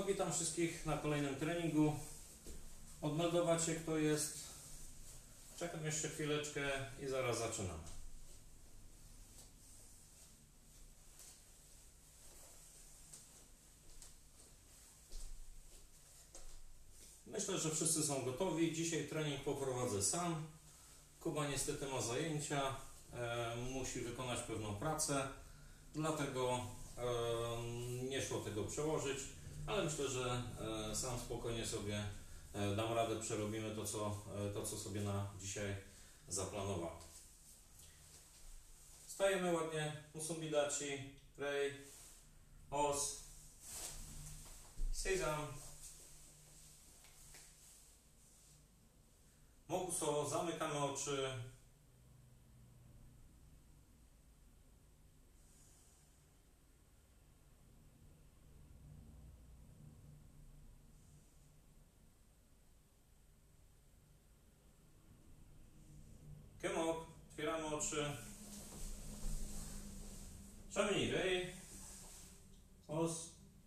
No witam wszystkich na kolejnym treningu. Odmeldować się kto jest. Czekam jeszcze chwileczkę i zaraz zaczynamy. Myślę, że wszyscy są gotowi. Dzisiaj trening poprowadzę sam. Kuba niestety ma zajęcia, musi wykonać pewną pracę, dlatego nie szło tego przełożyć, ale myślę, że sam spokojnie sobie dam radę, przerobimy to, co sobie na dzisiaj zaplanowałem. Stajemy ładnie, Musubidachi, Rei, Os, Seisan, Mokuso, zamykamy oczy. Kemok, otwieramy oczy. Shamini Rei, Os,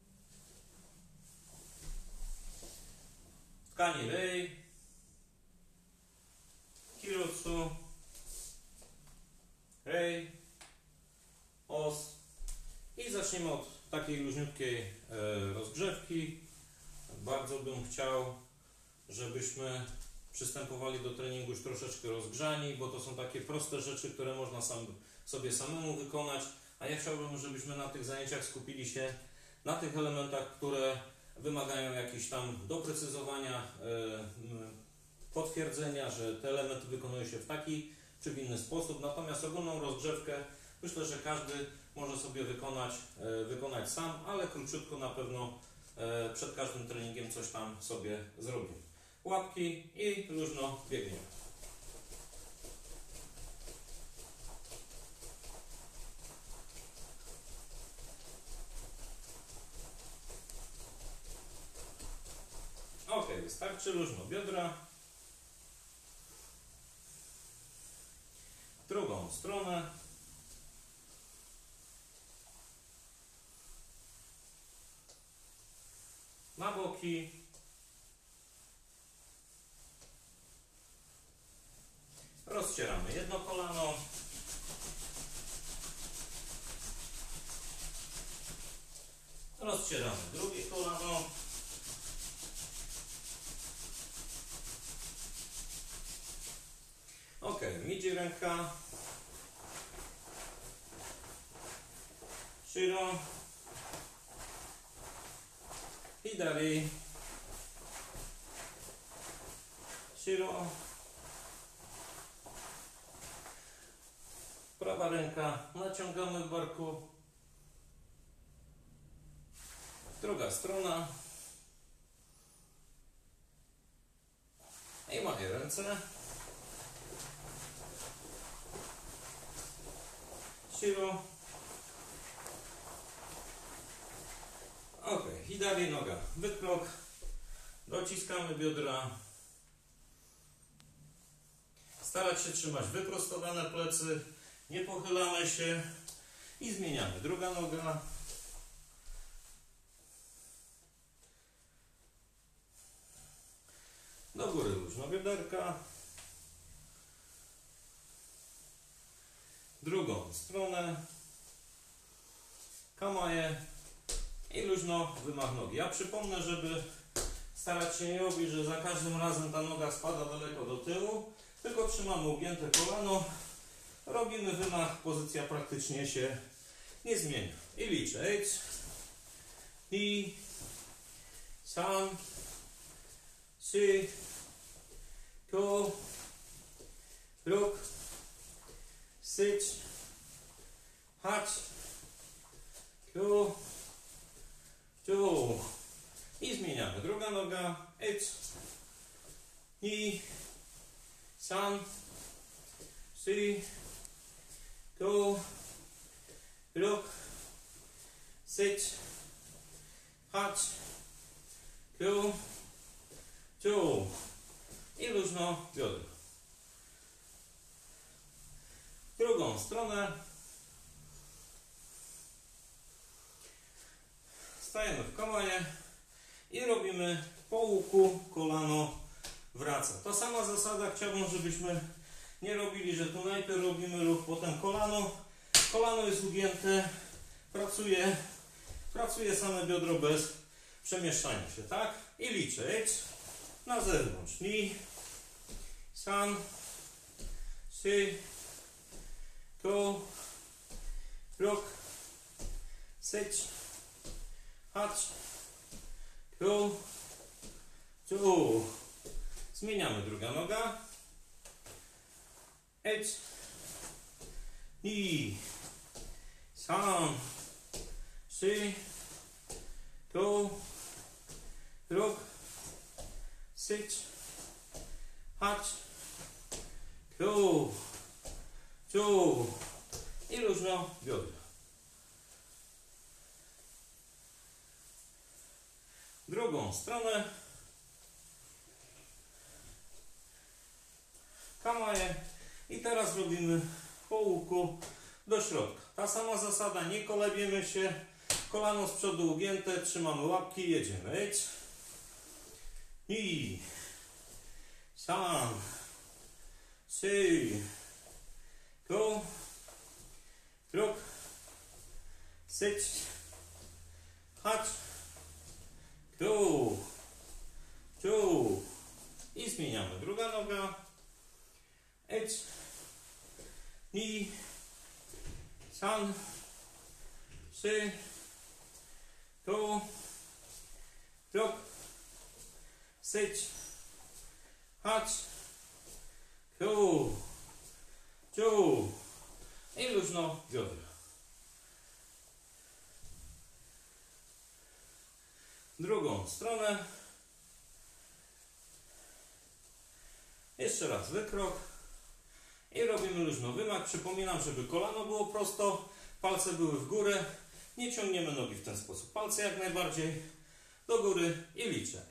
Tkani Rei, Kirotsu, Rei, Os i zaczniemy od takiej luźniutkiej rozgrzewki. Bardzo bym chciał, żebyśmy przystępowali do treningu już troszeczkę rozgrzani, bo to są takie proste rzeczy, które można sobie samemu wykonać, a ja chciałbym, żebyśmy na tych zajęciach skupili się na tych elementach, które wymagają jakichś tam doprecyzowania, potwierdzenia, że te elementy wykonuje się w taki czy w inny sposób. Natomiast ogólną rozgrzewkę myślę, że każdy może sobie wykonać sam, ale króciutko na pewno przed każdym treningiem coś tam sobie zrobimy. Łapki i luźno biegniemy. Ok, wystarczy luźno biodra. W drugą stronę. Na boki. Rozcieramy jedno kolano. Rozcieramy drugie kolano. Ok, midzi ręka. Shiro. Hidari. Shiro. Prawa ręka, naciągamy w barku. Druga strona. I moje ręce. Shiro. Ok, hidari noga, wykrok. Dociskamy biodra. Starać się trzymać wyprostowane plecy. Nie pochylamy się i zmieniamy. Druga noga. Do góry luźno bioderka. Drugą stronę. Kamaje i luźno wymach nogi. Ja przypomnę, żeby starać się nie robić, że za każdym razem ta noga spada daleko do tyłu, tylko trzymamy ugięte kolano. Robimy wymach, pozycja praktycznie się nie zmienia. I liczę. 8, 2, 3, 4, 5, 6, 8, 9, 10. I zmieniamy. Druga noga. 1, 2, 3, 4, 5, 6, 7, 8, 9, 10. I luźno biodra. W drugą stronę. Stajemy w komonie i robimy po łuku, kolano wraca. Ta sama zasada, chciałbym, żebyśmy nie robili, że tu najpierw robimy ruch, potem kolano. Kolano jest ugięte, pracuje same biodro bez przemieszczania się, tak? I liczę. Na zewnątrz. Ni, san, si, to, rok, seć, hacz, tu, tu. Zmieniamy druga noga. Ni, san, si, to, rok, seć, hacz, tu, tu. I luźno biodra. Drugą stronę. Kamaje. I teraz robimy po łuku do środka. Ta sama zasada, nie kolebiemy się. Kolano z przodu ugięte, trzymamy łapki, jedziemy. Ni, san, si, to, rok, seć, hacz, tu, tu. I zmieniamy. Druga noga. Ni, san, si, to, rok, seć, hacz, tu, tu. I luźno biodra. Drugą stronę. Jeszcze raz wykrok. I robimy luźno wymak. Przypominam, żeby kolano było prosto, palce były w górę. Nie ciągniemy nogi w ten sposób. Palce jak najbardziej do góry i liczę.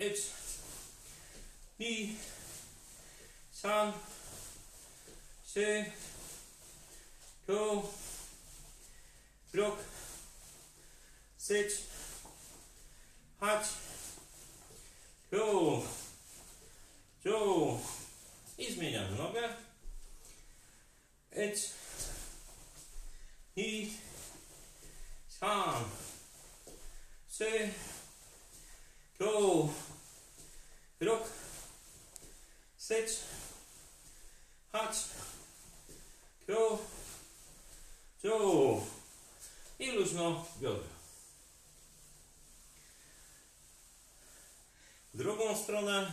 Ni, san, si, to, rok, seć, hacz, tu, tu. I zmieniamy nogę. Ni, san, si, to, rok, seć, hacz, tu, tu. I luźno biodra. Drugą stronę.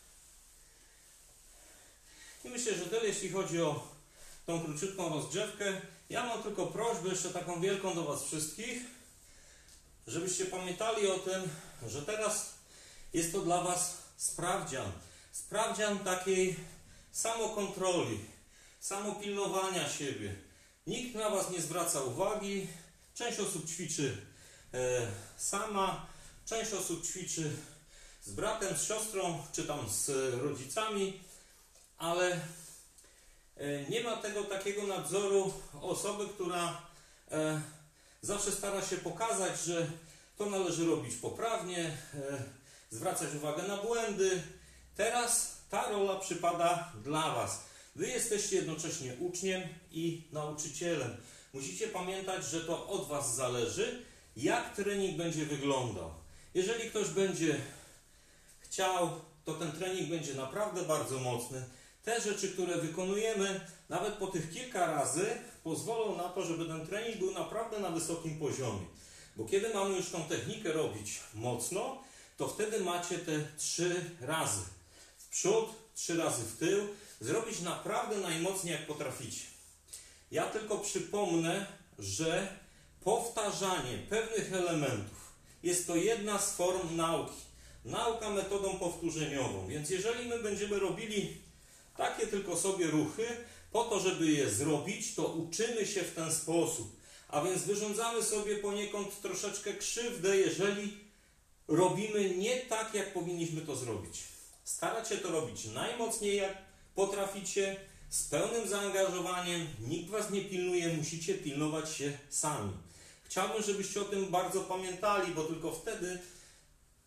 I myślę, że tyle, jeśli chodzi o tą króciutką rozgrzewkę. Ja mam tylko prośbę jeszcze taką wielką do Was wszystkich, żebyście pamiętali o tym, że teraz jest to dla Was sprawdzian. Sprawdzian takiej samokontroli, samopilnowania siebie. Nikt na Was nie zwraca uwagi. Część osób ćwiczy sama, część osób ćwiczy z bratem, z siostrą, czy tam z rodzicami, ale nie ma tego takiego nadzoru osoby, która zawsze stara się pokazać, że to należy robić poprawnie, zwracać uwagę na błędy. Teraz ta rola przypada dla Was. Wy jesteście jednocześnie uczniem i nauczycielem. Musicie pamiętać, że to od Was zależy, jak trening będzie wyglądał. Jeżeli ktoś będzie chciał, to ten trening będzie naprawdę bardzo mocny. Te rzeczy, które wykonujemy, nawet po tych kilka razy, pozwolą na to, żeby ten trening był naprawdę na wysokim poziomie. Bo kiedy mamy już tą technikę robić mocno, to wtedy macie te 3 razy w przód, 3 razy w tył, zrobić naprawdę najmocniej jak potraficie. Ja tylko przypomnę, że powtarzanie pewnych elementów jest to jedna z form nauki. Nauka metodą powtórzeniową. Więc jeżeli my będziemy robili takie tylko sobie ruchy, po to, żeby je zrobić, to uczymy się w ten sposób. A więc wyrządzamy sobie poniekąd troszeczkę krzywdę, jeżeli robimy nie tak, jak powinniśmy to zrobić. Starać się to robić najmocniej, jak potraficie, z pełnym zaangażowaniem. Nikt Was nie pilnuje, musicie pilnować się sami. Chciałbym, żebyście o tym bardzo pamiętali, bo tylko wtedy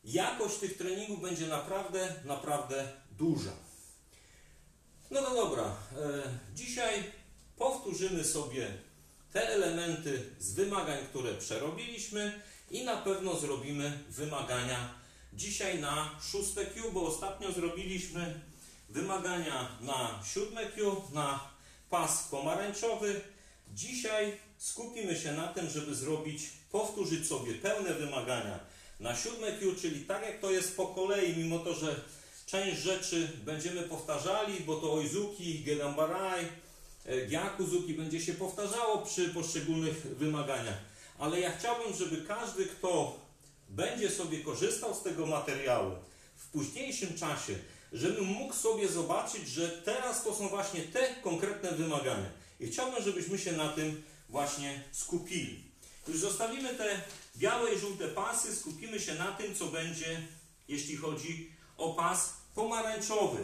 jakość tych treningów będzie naprawdę, naprawdę duża. No to dobra, dzisiaj powtórzymy sobie te elementy z wymagań, które przerobiliśmy i na pewno zrobimy wymagania dzisiaj na 6 Q, bo ostatnio zrobiliśmy wymagania na 7 Q, na pas pomarańczowy. Dzisiaj skupimy się na tym, żeby powtórzyć sobie pełne wymagania na 7 Q, czyli tak jak to jest po kolei, mimo to, że część rzeczy będziemy powtarzali, bo to Oizuki, Gedambarai, Gyakuzuki będzie się powtarzało przy poszczególnych wymaganiach. Ale ja chciałbym, żeby każdy, kto będzie sobie korzystał z tego materiału w późniejszym czasie, żeby mógł sobie zobaczyć, że teraz to są właśnie te konkretne wymagania. I chciałbym, żebyśmy się na tym właśnie skupili. Już zostawimy te białe i żółte pasy, skupimy się na tym, co będzie, jeśli chodzi o pas pomarańczowy.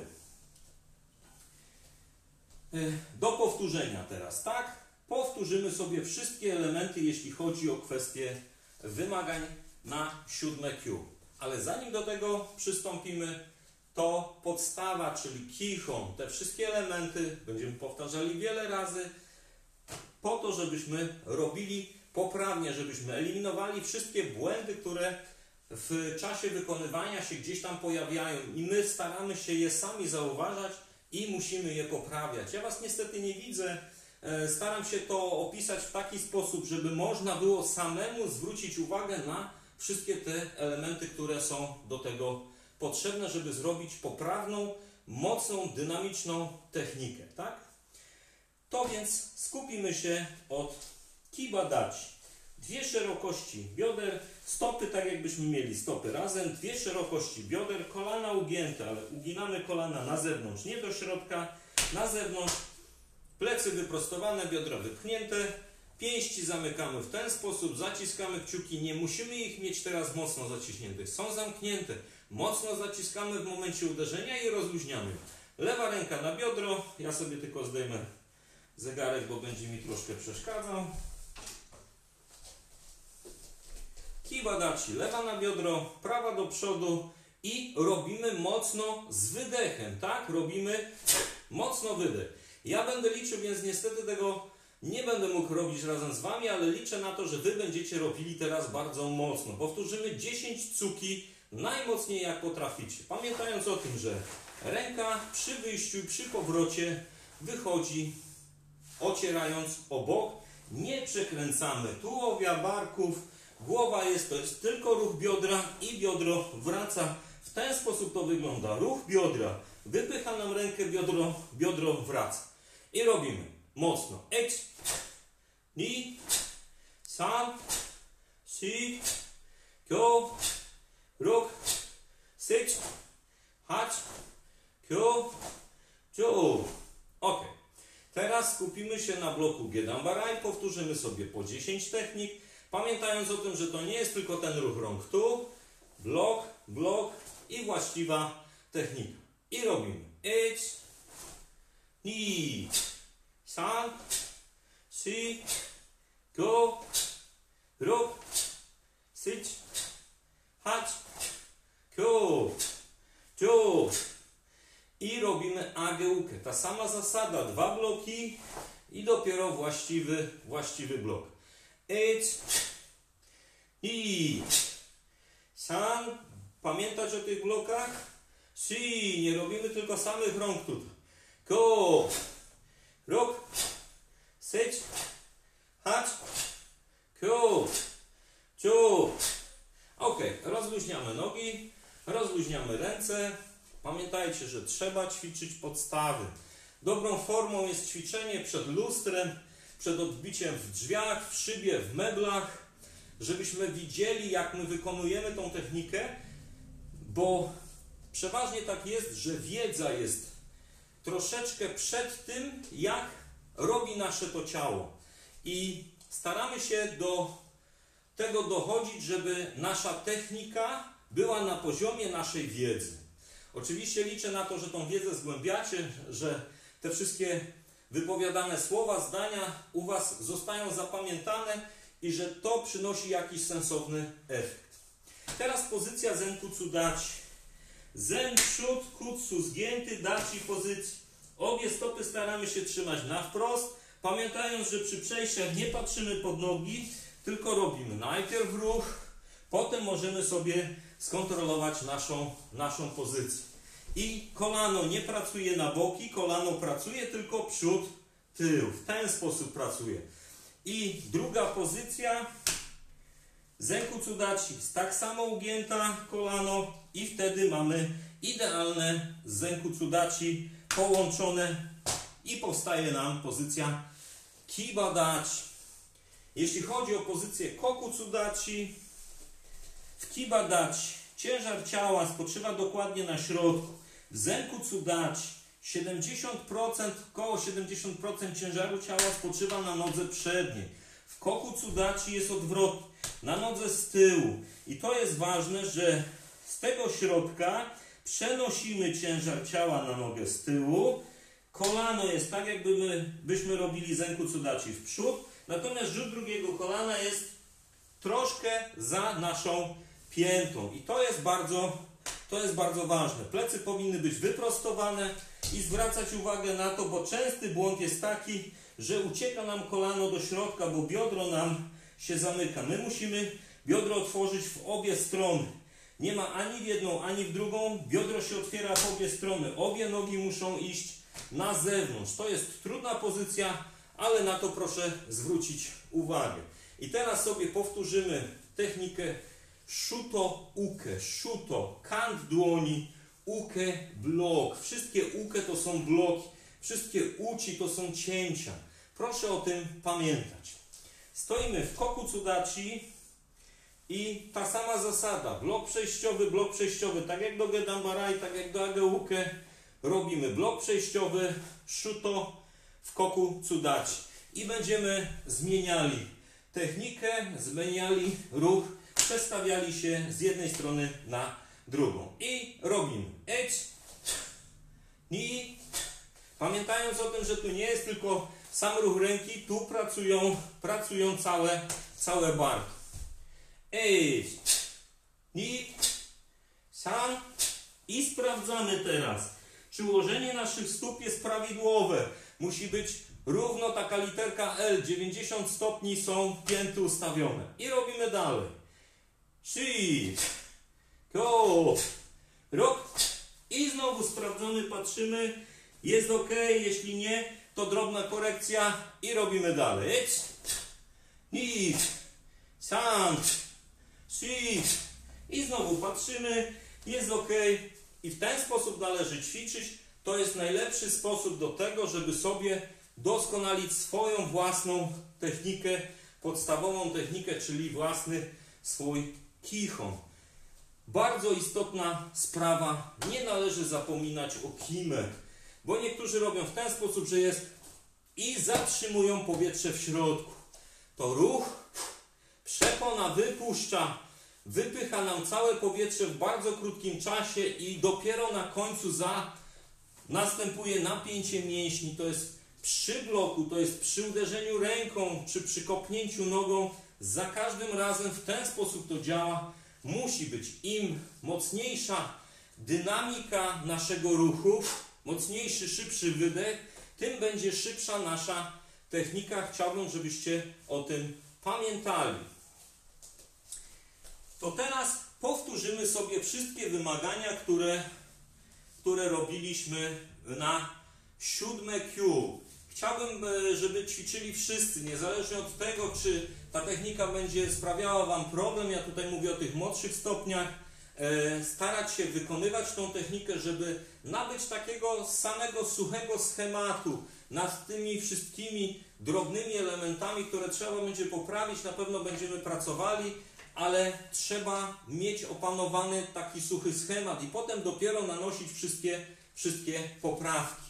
Do powtórzenia teraz, tak? Powtórzymy sobie wszystkie elementy, jeśli chodzi o kwestię wymagań na 7 Q. Ale zanim do tego przystąpimy, to podstawa, czyli Kihon, te wszystkie elementy będziemy powtarzali wiele razy, po to, żebyśmy robili poprawnie, żebyśmy eliminowali wszystkie błędy, które w czasie wykonywania się gdzieś tam pojawiają i my staramy się je sami zauważać i musimy je poprawiać. Ja Was niestety nie widzę, staram się to opisać w taki sposób, żeby można było samemu zwrócić uwagę na wszystkie te elementy, które są do tego potrzebne, żeby zrobić poprawną, mocną, dynamiczną technikę, tak? To więc skupimy się od Kibadachi. Dwie szerokości bioder, stopy tak jakbyśmy mieli stopy razem, dwie szerokości bioder, kolana ugięte, ale uginamy kolana na zewnątrz, nie do środka, na zewnątrz, plecy wyprostowane, biodra wypchnięte, pięści zamykamy w ten sposób, zaciskamy kciuki, nie musimy ich mieć teraz mocno zaciśnięte, są zamknięte, mocno zaciskamy w momencie uderzenia i rozluźniamy. Lewa ręka na biodro, ja sobie tylko zdejmę zegarek, bo będzie mi troszkę przeszkadzał. Kibadachi, lewa na biodro, prawa do przodu i robimy mocno z wydechem, tak? Robimy mocno wydech. Ja będę liczył, więc niestety tego nie będę mógł robić razem z Wami, ale liczę na to, że Wy będziecie robili teraz bardzo mocno. Powtórzymy 10 cuki, najmocniej jak potraficie. Pamiętając o tym, że ręka przy wyjściu i przy powrocie wychodzi ocierając o bok. Nie przekręcamy tułowia, barków. Głowa to jest tylko ruch biodra i biodro wraca. W ten sposób to wygląda. Ruch biodra. Wypycha nam rękę, biodro wraca. I robimy mocno. 1, 2, 3, 4, 5, 6, 7, 8, 9, 10. Ok. Teraz skupimy się na bloku Gedambarai. Powtórzymy sobie po 10 technik. Pamiętając o tym, że to nie jest tylko ten ruch rąk tu, blok i właściwa technika. I robimy 1, 2, 3, 4, 5, 6, 7, 8, 9, 10. I robimy ageukę. Ta sama zasada, 2 bloki i dopiero właściwy blok. 1, 2, 3. Pamiętać o tych blokach? 4. Nie robimy tylko samych rąk tutaj. 5, 6, 8, 9, 10. Ok, rozluźniamy nogi, rozluźniamy ręce. Pamiętajcie, że trzeba ćwiczyć podstawy. Dobrą formą jest ćwiczenie przed lustrem, przed odbiciem w drzwiach, w szybie, w meblach, żebyśmy widzieli, jak my wykonujemy tą technikę, bo przeważnie tak jest, że wiedza jest troszeczkę przed tym, jak robi nasze to ciało. I staramy się do tego dochodzić, żeby nasza technika była na poziomie naszej wiedzy. Oczywiście liczę na to, że tą wiedzę zgłębiacie, że te wszystkie wypowiadane słowa, zdania u Was zostają zapamiętane i że to przynosi jakiś sensowny efekt. Teraz pozycja Zenkutsu Dachi. Zen przód, kutsu zgięty, dachi pozycji. Obie stopy staramy się trzymać na wprost, pamiętając, że przy przejściach nie patrzymy pod nogi, tylko robimy najpierw ruch, potem możemy sobie skontrolować naszą pozycję. I kolano nie pracuje na boki, kolano pracuje tylko przód, tył. W ten sposób pracuje. I druga pozycja Zenkutsu Dachi, tak samo ugięta kolano i wtedy mamy idealne Zenkutsu Dachi połączone i powstaje nam pozycja Kiba Dachi. Jeśli chodzi o pozycję Kokutsu Dachi, w Kiba Dachi ciężar ciała spoczywa dokładnie na środku. W Zenkutsu Dachi 70%, około 70% ciężaru ciała spoczywa na nodze przedniej. W Kokutsu Dachi jest odwrotnie, na nodze z tyłu. I to jest ważne, że z tego środka przenosimy ciężar ciała na nogę z tyłu. Kolano jest tak, jakbyśmy robili Zenkutsu Dachi w przód, natomiast rzut drugiego kolana jest troszkę za naszą piętą. I to jest bardzo ważne. Plecy powinny być wyprostowane i zwracać uwagę na to, bo częsty błąd jest taki, że ucieka nam kolano do środka, bo biodro nam się zamyka. My musimy biodro otworzyć w obie strony. Nie ma ani w jedną, ani w drugą. Biodro się otwiera w obie strony. Obie nogi muszą iść na zewnątrz. To jest trudna pozycja, ale na to proszę zwrócić uwagę. I teraz sobie powtórzymy technikę Shuto uke. Shuto, kant dłoni, uke, blok. Wszystkie uke to są bloki. Wszystkie uchi to są cięcia. Proszę o tym pamiętać. Stoimy w Kokutsu Dachi i ta sama zasada. Blok przejściowy, tak jak do Gedanbarai, tak jak do Ageuke. Robimy blok przejściowy, Shuto w Kokutsu Dachi. I będziemy zmieniali technikę, zmieniali ruch, przestawiali się z jednej strony na drugą. I robimy ni. Pamiętając o tym, że tu nie jest tylko sam ruch ręki, tu pracują całe barki. Ni, san. I sprawdzamy teraz, czy ułożenie naszych stóp jest prawidłowe. Musi być równo taka literka L. 90 stopni są pięty ustawione. I robimy dalej. Shi, go, rok. I znowu sprawdzamy, patrzymy. Jest ok, jeśli nie, to drobna korekcja i robimy dalej. Ni, san, shi. I znowu patrzymy, jest ok. I w ten sposób należy ćwiczyć. To jest najlepszy sposób do tego, żeby sobie doskonalić swoją własną technikę, podstawową technikę, czyli własny swój Kihon. Bardzo istotna sprawa, nie należy zapominać o kimę, bo niektórzy robią w ten sposób, że jest i zatrzymują powietrze w środku. To ruch, przepona wypuszcza, wypycha nam całe powietrze w bardzo krótkim czasie i dopiero na końcu następuje napięcie mięśni. To jest przy bloku, to jest przy uderzeniu ręką czy przy kopnięciu nogą. Za każdym razem w ten sposób to działa. Musi być im mocniejsza dynamika naszego ruchu, mocniejszy, szybszy wydech, tym będzie szybsza nasza technika. Chciałbym, żebyście o tym pamiętali. To teraz powtórzymy sobie wszystkie wymagania, które robiliśmy na 7 Q. Chciałbym, żeby ćwiczyli wszyscy, niezależnie od tego, czy ta technika będzie sprawiała Wam problem. Ja tutaj mówię o tych młodszych stopniach. Starać się wykonywać tą technikę, żeby nabyć takiego samego suchego schematu nad tymi wszystkimi drobnymi elementami, które trzeba będzie poprawić. Na pewno będziemy pracowali, ale trzeba mieć opanowany taki suchy schemat i potem dopiero nanosić wszystkie poprawki.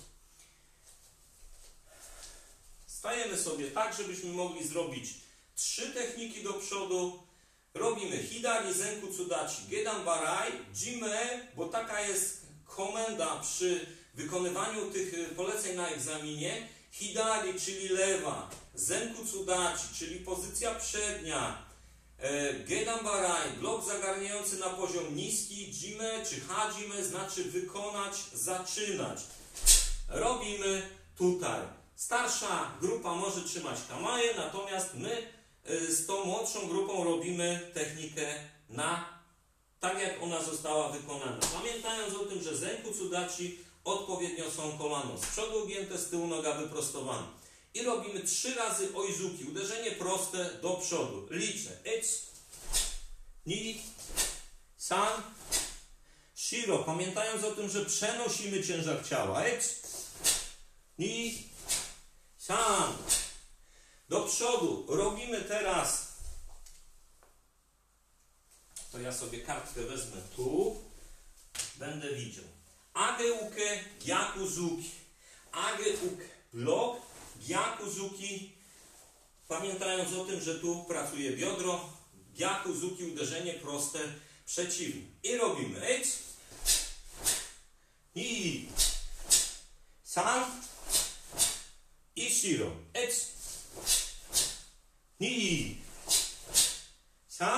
Stajemy sobie tak, żebyśmy mogli zrobić 3 techniki do przodu. Robimy Hidari Zenkutsu Dachi Gedanbarai, Jime, bo taka jest komenda przy wykonywaniu tych poleceń na egzaminie. Hidari, czyli lewa, Zenkutsu Dachi, czyli pozycja przednia, Gedambarai, blok zagarniający na poziom niski, jime czy hajime znaczy wykonać, zaczynać. Robimy tutaj. Starsza grupa może trzymać kamaje, natomiast my z tą młodszą grupą robimy technikę tak jak ona została wykonana. Pamiętając o tym, że Zenkutsudachi odpowiednio są kolano z przodu ugięte, z tyłu noga wyprostowana. I robimy 3 razy oizuki, uderzenie proste do przodu. Liczę. 1, 2, 3, shiro. Pamiętając o tym, że przenosimy ciężar ciała. 1, 2, 3. Do przodu. Robimy teraz. To ja sobie kartkę wezmę tu. Będę widział. Ageuke, gyakuzuki. Ageuke, blok. Gyakuzuki, pamiętając o tym, że tu pracuje biodro, gyakuzuki, uderzenie proste, przeciwne. I robimy 1, 2, 3 i shiro. 1, 2, 3.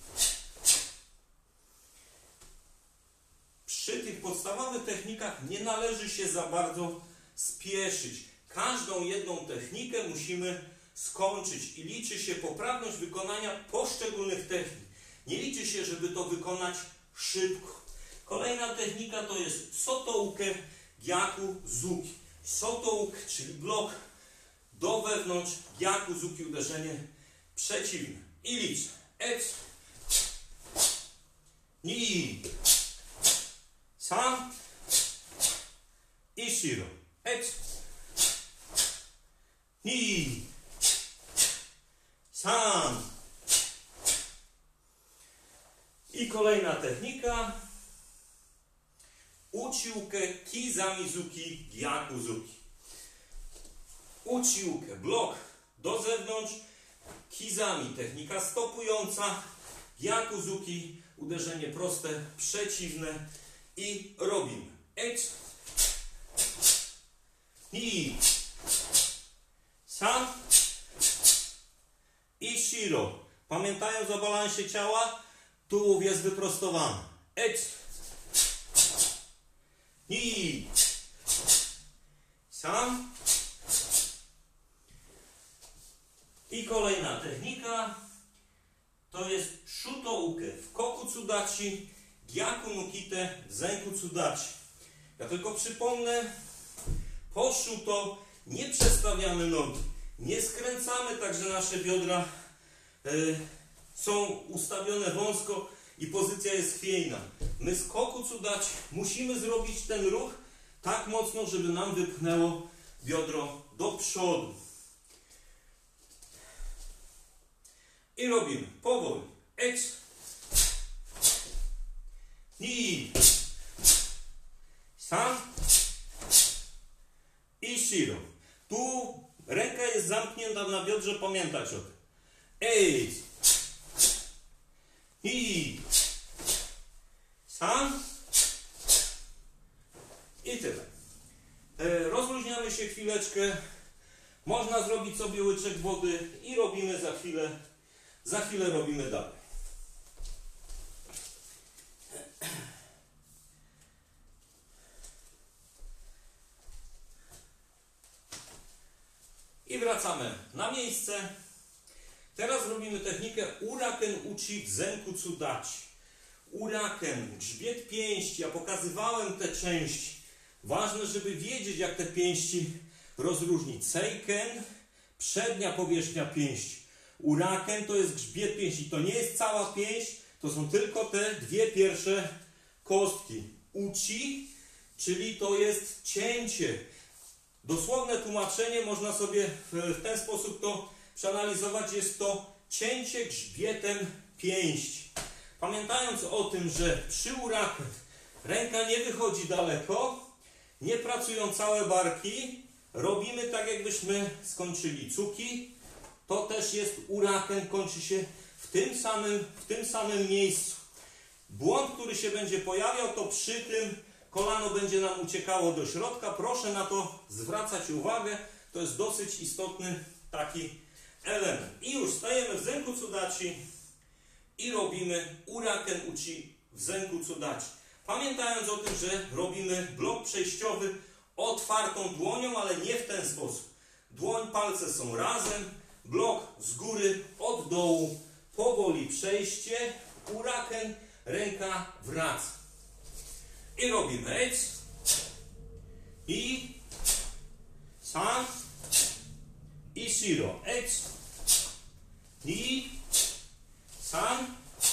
Przy tych podstawowych technikach nie należy się za bardzo spieszyć. Każdą jedną technikę musimy skończyć i liczy się poprawność wykonania poszczególnych technik. Nie liczy się, żeby to wykonać szybko. Kolejna technika to jest sotouke gyakuzuki. Sotouke, czyli blok do wewnątrz, gyakuzuki, uderzenie przeciwne. I liczę. 1, 2, 3 i shiro. 1, 2, 3. I kolejna technika. Uchiuke kizamizuki gyakuzuki. Uchiuke, blok do zewnątrz, kizami, technika stopująca, gyakuzuki, uderzenie proste, przeciwne i robimy. 1, 2, 3 i shiro. Pamiętając o balansie ciała, tułów jest wyprostowany. 1, 2, 3. I kolejna technika to jest shutouke w kokutsudachi, gyaku no kite w zenkutsudachi. Ja tylko przypomnę, po shuto nie przestawiamy nogi, nie skręcamy tak, że nasze biodra są ustawione wąsko i pozycja jest chwiejna. My z kokutsudachi musimy zrobić ten ruch tak mocno, żeby nam wypchnęło biodro do przodu. I robimy powoli. 1, 2, 3 i shiro. Tu ręka jest zamknięta na biodrze, pamiętać o tym. 1, 2, 3 i tyle. Rozluźniamy się chwileczkę. Można zrobić sobie łyczek wody i robimy za chwilę robimy dalej. I wracamy na miejsce. Teraz robimy technikę Uraken Uchi w Zenkutsudachi. Uraken, grzbiet pięści. Ja pokazywałem te części. Ważne, żeby wiedzieć, jak te pięści rozróżnić. Seiken, przednia powierzchnia pięści. Uraken to jest grzbiet pięści. To nie jest cała pięść, to są tylko te dwie pierwsze kostki. Uchi, czyli to jest cięcie. Dosłowne tłumaczenie można sobie w ten sposób to przeanalizować. Jest to cięcie grzbietem pięści. Pamiętając o tym, że przy uraken ręka nie wychodzi daleko, nie pracują całe barki, robimy tak, jakbyśmy skończyli cuki. To też jest uraken, kończy się w tym samym miejscu. Błąd, który się będzie pojawiał, to przy tym kolano będzie nam uciekało do środka. Proszę na to zwracać uwagę. To jest dosyć istotny taki element. I już stajemy w Zenkutsudachi. i robimy uraken uchi w zenku cudachi. Pamiętając o tym, że robimy blok przejściowy otwartą dłonią, ale nie w ten sposób. Dłoń, palce są razem, blok z góry, od dołu, powoli przejście, uraken, ręka wraca. I robimy ec, i, san, i shiro, ec, i, san.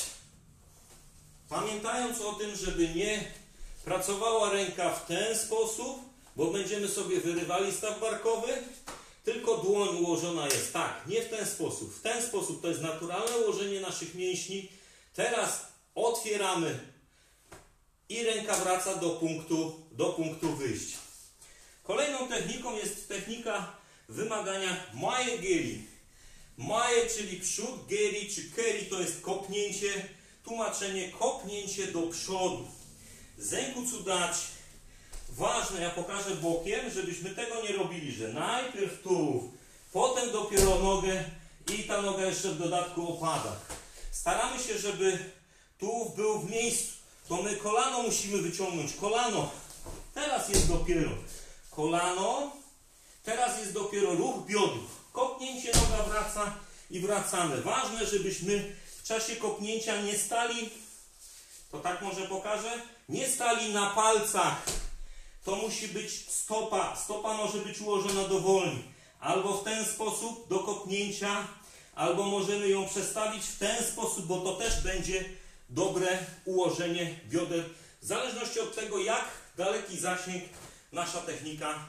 Pamiętając o tym, żeby nie pracowała ręka w ten sposób, bo będziemy sobie wyrywali staw barkowy, tylko dłoń ułożona jest tak, nie w ten sposób. W ten sposób to jest naturalne ułożenie naszych mięśni. Teraz otwieramy i ręka wraca do punktu wyjścia. Kolejną techniką jest technika wymagania mae geri. Mae, czyli przód, geri czy keri to jest kopnięcie. Tłumaczenie kopnięcie do przodu. Zenku cudachi. Ważne, ja pokażę bokiem, żebyśmy tego nie robili, że najpierw tułów, potem dopiero nogę i ta noga jeszcze w dodatku opada. Staramy się, żeby tułów był w miejscu. To my kolano musimy wyciągnąć. Kolano. Teraz jest dopiero kolano. Teraz jest dopiero ruch biodrów. Kopnięcie, noga wraca i wracamy. Ważne, żebyśmy w czasie kopnięcia nie stali, to tak może pokażę, nie stali na palcach. To musi być stopa. Stopa może być ułożona dowolnie. Albo w ten sposób do kopnięcia, albo możemy ją przestawić w ten sposób, bo to też będzie dobre ułożenie bioder. W zależności od tego, jak daleki zasięg nasza technika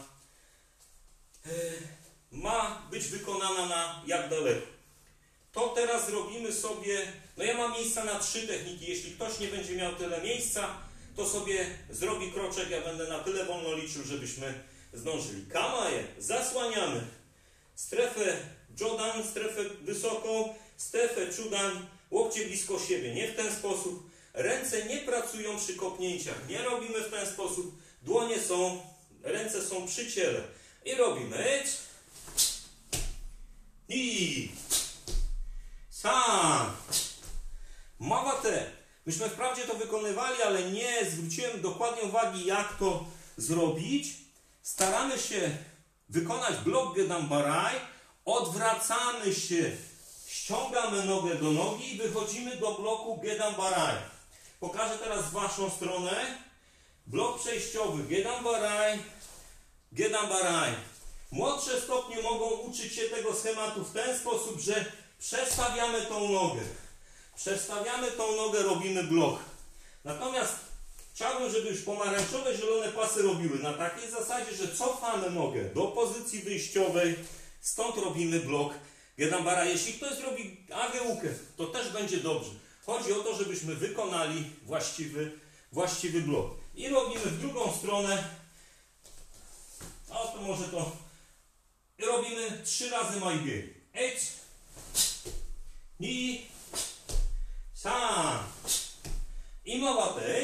ma być wykonana na jak daleko. To teraz zrobimy sobie, no ja mam miejsca na 3 techniki. Jeśli ktoś nie będzie miał tyle miejsca, to sobie zrobi kroczek, ja będę na tyle wolno liczył, żebyśmy zdążyli. Kamae, zasłaniamy strefę jodan, strefę wysoką, strefę chudan, łokcie blisko siebie, nie w ten sposób. Ręce nie pracują przy kopnięciach, nie robimy w ten sposób. Dłonie są, ręce są przy ciele. I robimy i san, mawate. Myśmy wprawdzie to wykonywali, ale nie zwróciłem dokładnie uwagi, jak to zrobić. Staramy się wykonać blok Gedambarai, odwracamy się, ściągamy nogę do nogi i wychodzimy do bloku Gedambarai. Pokażę teraz w waszą stronę. Blok przejściowy Gedambarai, Gedambarai. Młodsze stopnie mogą uczyć się tego schematu w ten sposób, że przestawiamy tą nogę. Przestawiamy tą nogę, robimy blok. Natomiast chciałbym, żeby już pomarańczowe, zielone pasy robiły na takiej zasadzie, że cofamy nogę do pozycji wyjściowej. Stąd robimy blok Gedambarai. Jeśli ktoś zrobi ageukę, to też będzie dobrze. Chodzi o to, żebyśmy wykonali właściwy blok. I robimy w drugą stronę. A to może to. I robimy 3 razy mae geri. Ec, ni, san. I mawate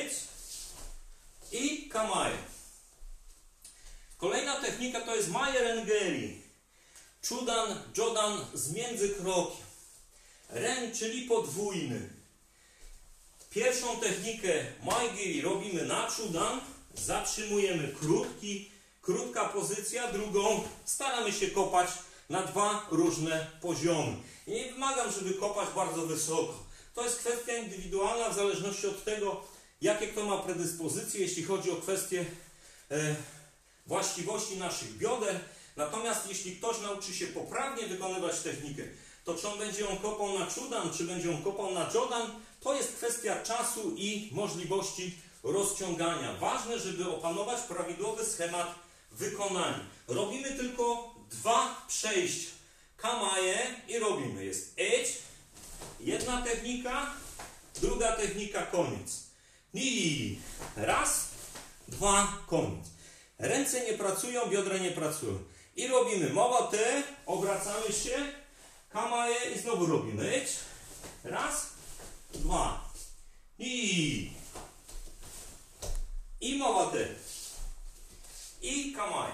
i kamae. Kolejna technika to jest mae ren geri. Chudan, jodan z międzykrokiem. Ren, czyli podwójny. Pierwszą technikę mae geri robimy na chudan. Zatrzymujemy krótka pozycja. Drugą staramy się kopać na 2 różne poziomy. I nie wymagam, żeby kopać bardzo wysoko. To jest kwestia indywidualna w zależności od tego, jakie kto ma predyspozycje, jeśli chodzi o kwestie właściwości naszych bioder. Natomiast jeśli ktoś nauczy się poprawnie wykonywać technikę, to czy on będzie ją kopał na chudan, czy będzie ją kopał na jodan, to jest kwestia czasu i możliwości rozciągania. Ważne, żeby opanować prawidłowy schemat wykonania. Robimy tylko 2 przejścia. Kamae i robimy. Jest ec, jedna technika, druga technika, koniec. I raz, 2, koniec. Ręce nie pracują, biodra nie pracują. I robimy mawate, obracamy się, kamae i znowu robimy ec. Raz, 2. I mawate. I kamae.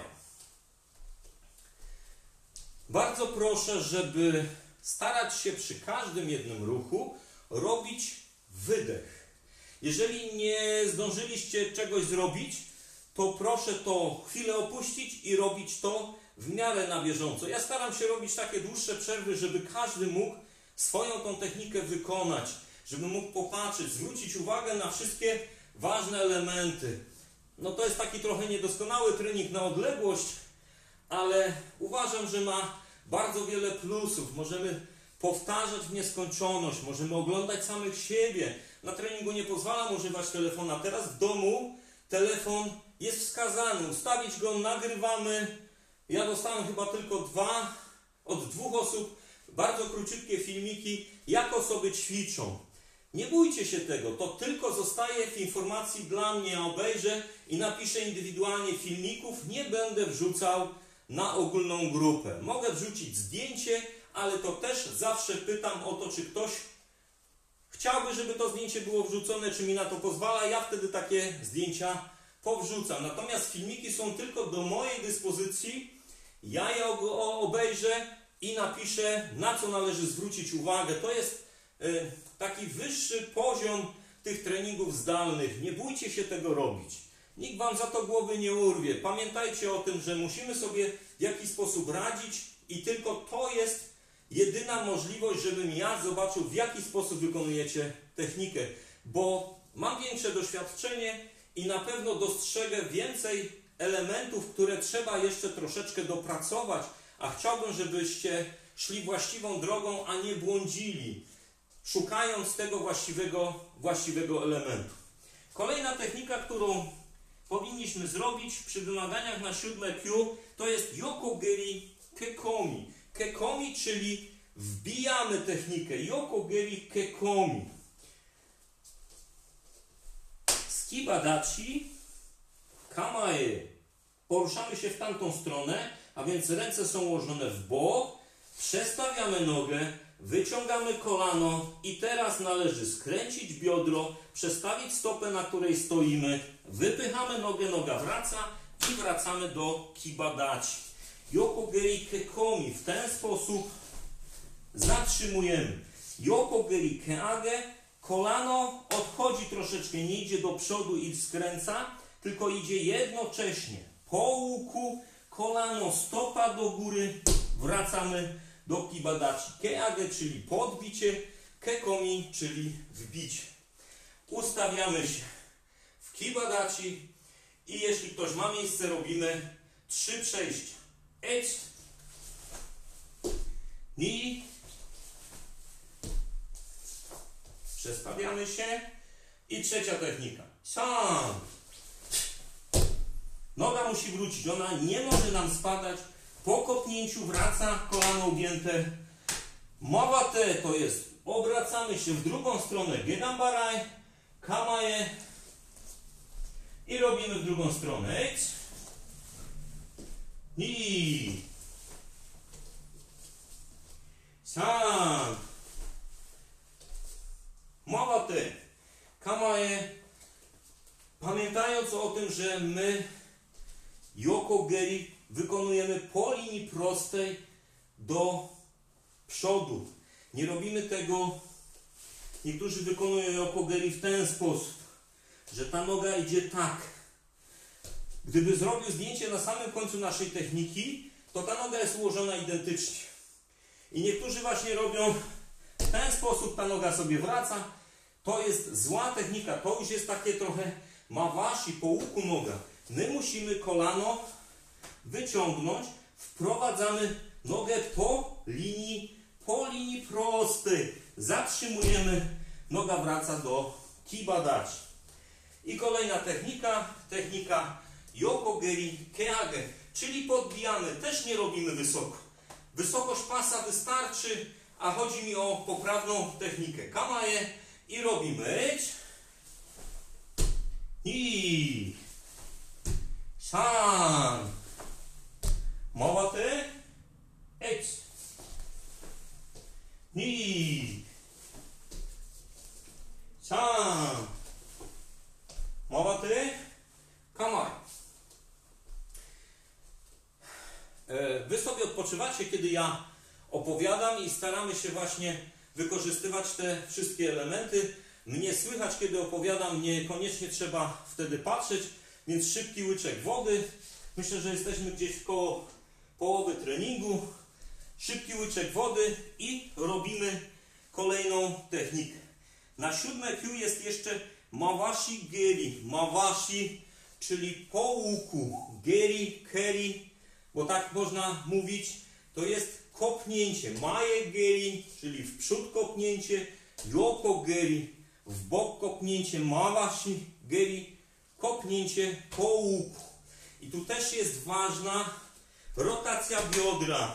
Bardzo proszę, żeby starać się przy każdym jednym ruchu robić wydech. Jeżeli nie zdążyliście czegoś zrobić, to proszę to chwilę opuścić i robić to w miarę na bieżąco. Ja staram się robić takie dłuższe przerwy, żeby każdy mógł swoją tą technikę wykonać, żeby mógł popatrzeć, zwrócić uwagę na wszystkie ważne elementy. No to jest taki trochę niedoskonały trening na odległość, ale uważam, że ma bardzo wiele plusów. Możemy powtarzać w nieskończoność, możemy oglądać samych siebie. Na treningu nie pozwalam używać telefona. Teraz w domu telefon jest wskazany. Ustawić go, nagrywamy. Ja dostałem chyba tylko od dwóch osób bardzo króciutkie filmiki, jak osoby ćwiczą. Nie bójcie się tego, to tylko zostaje w informacji dla mnie. Ja obejrzę i napiszę indywidualnie filmików. Nie będę wrzucał na ogólną grupę. Mogę wrzucić zdjęcie, ale to też zawsze pytam o to, czy ktoś chciałby, żeby to zdjęcie było wrzucone, czy mi na to pozwala. Ja wtedy takie zdjęcia powrzucam. Natomiast filmiki są tylko do mojej dyspozycji. Ja je obejrzę i napiszę, na co należy zwrócić uwagę. To jest taki wyższy poziom tych treningów zdalnych. Nie bójcie się tego robić. Nikt wam za to głowy nie urwie. Pamiętajcie o tym, że musimy sobie w jakiś sposób radzić i tylko to jest jedyna możliwość, żebym ja zobaczył, w jaki sposób wykonujecie technikę. Bo mam większe doświadczenie i na pewno dostrzegę więcej elementów, które trzeba jeszcze troszeczkę dopracować, a chciałbym, żebyście szli właściwą drogą, a nie błądzili, szukając tego właściwego elementu. Kolejna technika, którą powinniśmy zrobić przy wymaganiach na 7 Q, to jest Yokogeri Kekomi. Kekomi, czyli wbijamy technikę. Yokogeri Kekomi. Skibadachi Kamae. Poruszamy się w tamtą stronę, a więc ręce są ułożone w bok. Przestawiamy nogę, wyciągamy kolano i teraz należy skręcić biodro, przestawić stopę, na której stoimy, wypychamy nogę, noga wraca i wracamy do Kibadachi. Yokogeri Kekomi. W ten sposób zatrzymujemy. Yokogeri Keage. Kolano odchodzi troszeczkę, nie idzie do przodu i skręca, tylko idzie jednocześnie. Po łuku, kolano, stopa do góry, wracamy do Kibadachi. Keage, czyli podbicie, Kekomi, czyli wbicie. Ustawiamy się w Kibadachi i jeśli ktoś ma miejsce, robimy 3 przejścia. Edge, ni, przestawiamy się i trzecia technika. San. Noga musi wrócić, ona nie może nam spadać. Po kopnięciu wraca, kolano ugięte. Mawate to jest, obracamy się w drugą stronę, Gedanbarai, Kamae i robimy w drugą stronę. Edge, ni, san, Mawate, Kamae. Pamiętając o tym, że my Yokogeri wykonujemy po linii prostej do przodu. Nie robimy tego, niektórzy wykonują Yokogeri w ten sposób, że ta noga idzie tak. Gdyby zrobił zdjęcie na samym końcu naszej techniki, to ta noga jest ułożona identycznie. I niektórzy właśnie robią w ten sposób, ta noga sobie wraca. To jest zła technika, to już jest takie trochę mawashi, po łuku noga. My musimy kolano wyciągnąć, wprowadzamy nogę po linii prostej. Zatrzymujemy, noga wraca do Kibadachi. I kolejna technika Yokogeri Keage, czyli podbijamy, też nie robimy wysoko. Wysokość pasa wystarczy, a chodzi mi o poprawną technikę. Kamae i robimy i san, mawate, ni, san, mawate, kamae. Wy sobie odpoczywacie, kiedy ja opowiadam i staramy się właśnie wykorzystywać te wszystkie elementy. Mnie słychać, kiedy opowiadam, niekoniecznie trzeba wtedy patrzeć, więc szybki łyczek wody. Myślę, że jesteśmy gdzieś koło połowy treningu. Szybki łyczek wody i robimy kolejną technikę. Na 7 Q jest jeszcze mawashi geri. Mawashi, czyli po łuku. Geri, keri, bo tak można mówić. To jest kopnięcie. Mae geri, czyli w przód kopnięcie. Yoko geri, w bok kopnięcie. Mawashi geri, kopnięcie po łuku. I tu też jest ważna rotacja biodra.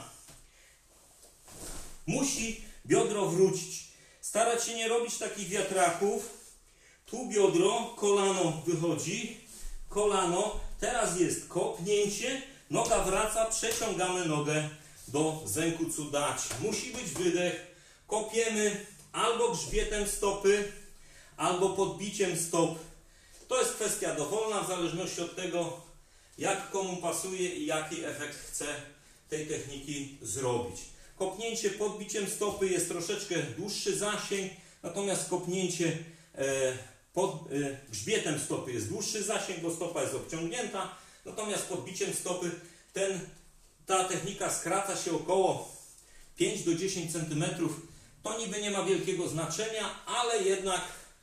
Musi biodro wrócić. Starać się nie robić takich wiatraków. Tu biodro, kolano wychodzi, kolano. Teraz jest kopnięcie, noga wraca, przeciągamy nogę do Zenkutsudachi. Musi być wydech. Kopiemy albo grzbietem stopy, albo podbiciem stop. To jest kwestia dowolna, w zależności od tego, jak komu pasuje i jaki efekt chce tej techniki zrobić. Kopnięcie podbiciem stopy jest troszeczkę dłuższy zasięg, natomiast kopnięcie grzbietem stopy jest dłuższy zasięg, bo stopa jest obciągnięta, natomiast podbiciem stopy ta technika skraca się około 5 do 10 cm. To niby nie ma wielkiego znaczenia, ale jednak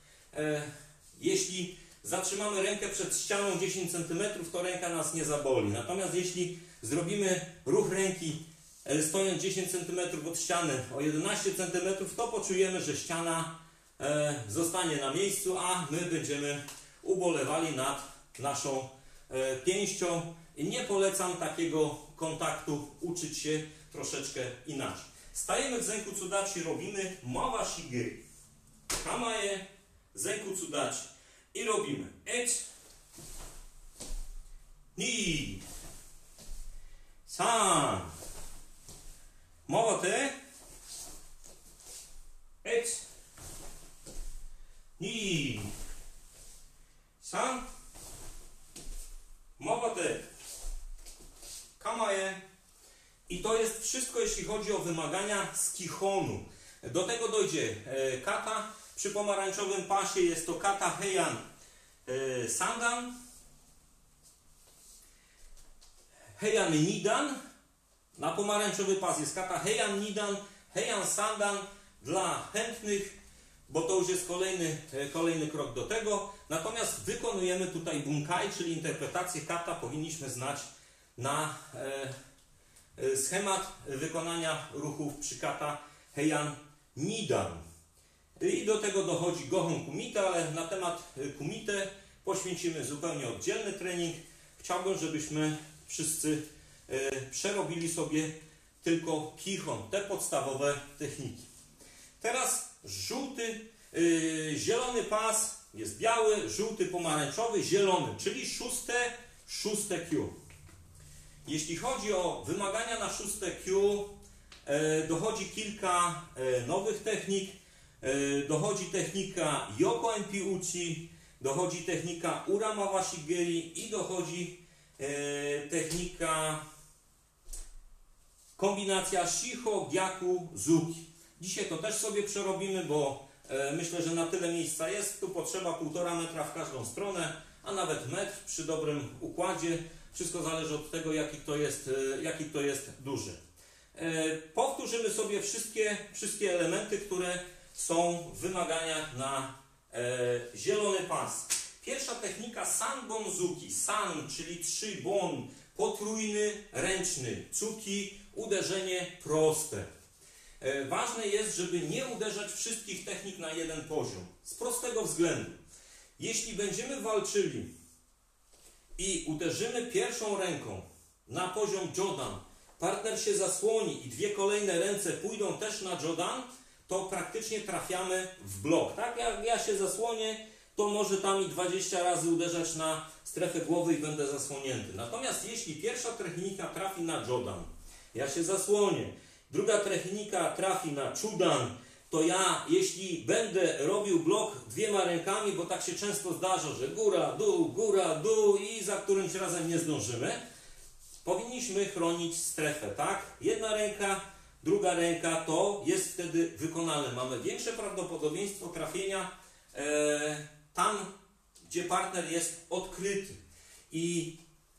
jeśli zatrzymamy rękę przed ścianą 10 cm, to ręka nas nie zaboli. Natomiast jeśli zrobimy ruch ręki stojąc 10 cm od ściany o 11 cm, to poczujemy, że ściana zostanie na miejscu, a my będziemy ubolewali nad naszą pięścią. Nie polecam takiego kontaktu, uczyć się troszeczkę inaczej. Stajemy w Zenkutsudachi, robimy mawashi geri. Kamae, Zenkutsudachi. I robimy 1, 2, 3, Mogote. 1, 2, 3, Mogote. Kamae. I to jest wszystko, jeśli chodzi o wymagania z Kihonu. Do tego dojdzie kata. Przy pomarańczowym pasie jest to kata Heian Sandan, Heian Nidan. Na pomarańczowy pas jest kata Heian Nidan, Heian Sandan dla chętnych, bo to już jest kolejny krok do tego. Natomiast wykonujemy tutaj bunkai, czyli interpretację kata. Powinniśmy znać na schemat wykonania ruchów przy kata Heian Nidan. I do tego dochodzi Gohon Kumite, ale na temat Kumite poświęcimy zupełnie oddzielny trening. Chciałbym, żebyśmy wszyscy przerobili sobie tylko Kihon, te podstawowe techniki. Teraz zielony pas, jest biały, żółty, pomarańczowy, zielony, czyli szóste Q. Jeśli chodzi o wymagania na 6 Q, dochodzi kilka nowych technik. Dochodzi technika Yoko Enpi Uchi, dochodzi technika Ura Mawashi Geri i dochodzi technika kombinacja Shiho, Gyaku, Zuki. Dzisiaj to też sobie przerobimy, bo myślę, że na tyle miejsca jest. Tu potrzeba 1,5 metra w każdą stronę, a nawet metr przy dobrym układzie. Wszystko zależy od tego, jaki to jest duży. Powtórzymy sobie wszystkie elementy, które są w wymaganiach na zielony pas. Pierwsza technika Sanbonzuki. San, czyli 3 bon, potrójny ręczny. Tsuki, uderzenie proste. Ważne jest, żeby nie uderzać wszystkich technik na jeden poziom. Z prostego względu. Jeśli będziemy walczyli i uderzymy pierwszą ręką na poziom Jodan, partner się zasłoni i 2 kolejne ręce pójdą też na Jodan, to praktycznie trafiamy w blok. Tak? Jak ja się zasłonię, to może tam i 20 razy uderzać na strefę głowy i będę zasłonięty. Natomiast jeśli pierwsza technika trafi na Jodan, ja się zasłonię, druga technika trafi na Chudan, to ja, jeśli będę robił blok 2 rękami, bo tak się często zdarza, że góra, dół i za którymś razem nie zdążymy, powinniśmy chronić strefę, tak? Jedna ręka druga ręka, to jest wtedy wykonalne. Mamy większe prawdopodobieństwo trafienia tam, gdzie partner jest odkryty. I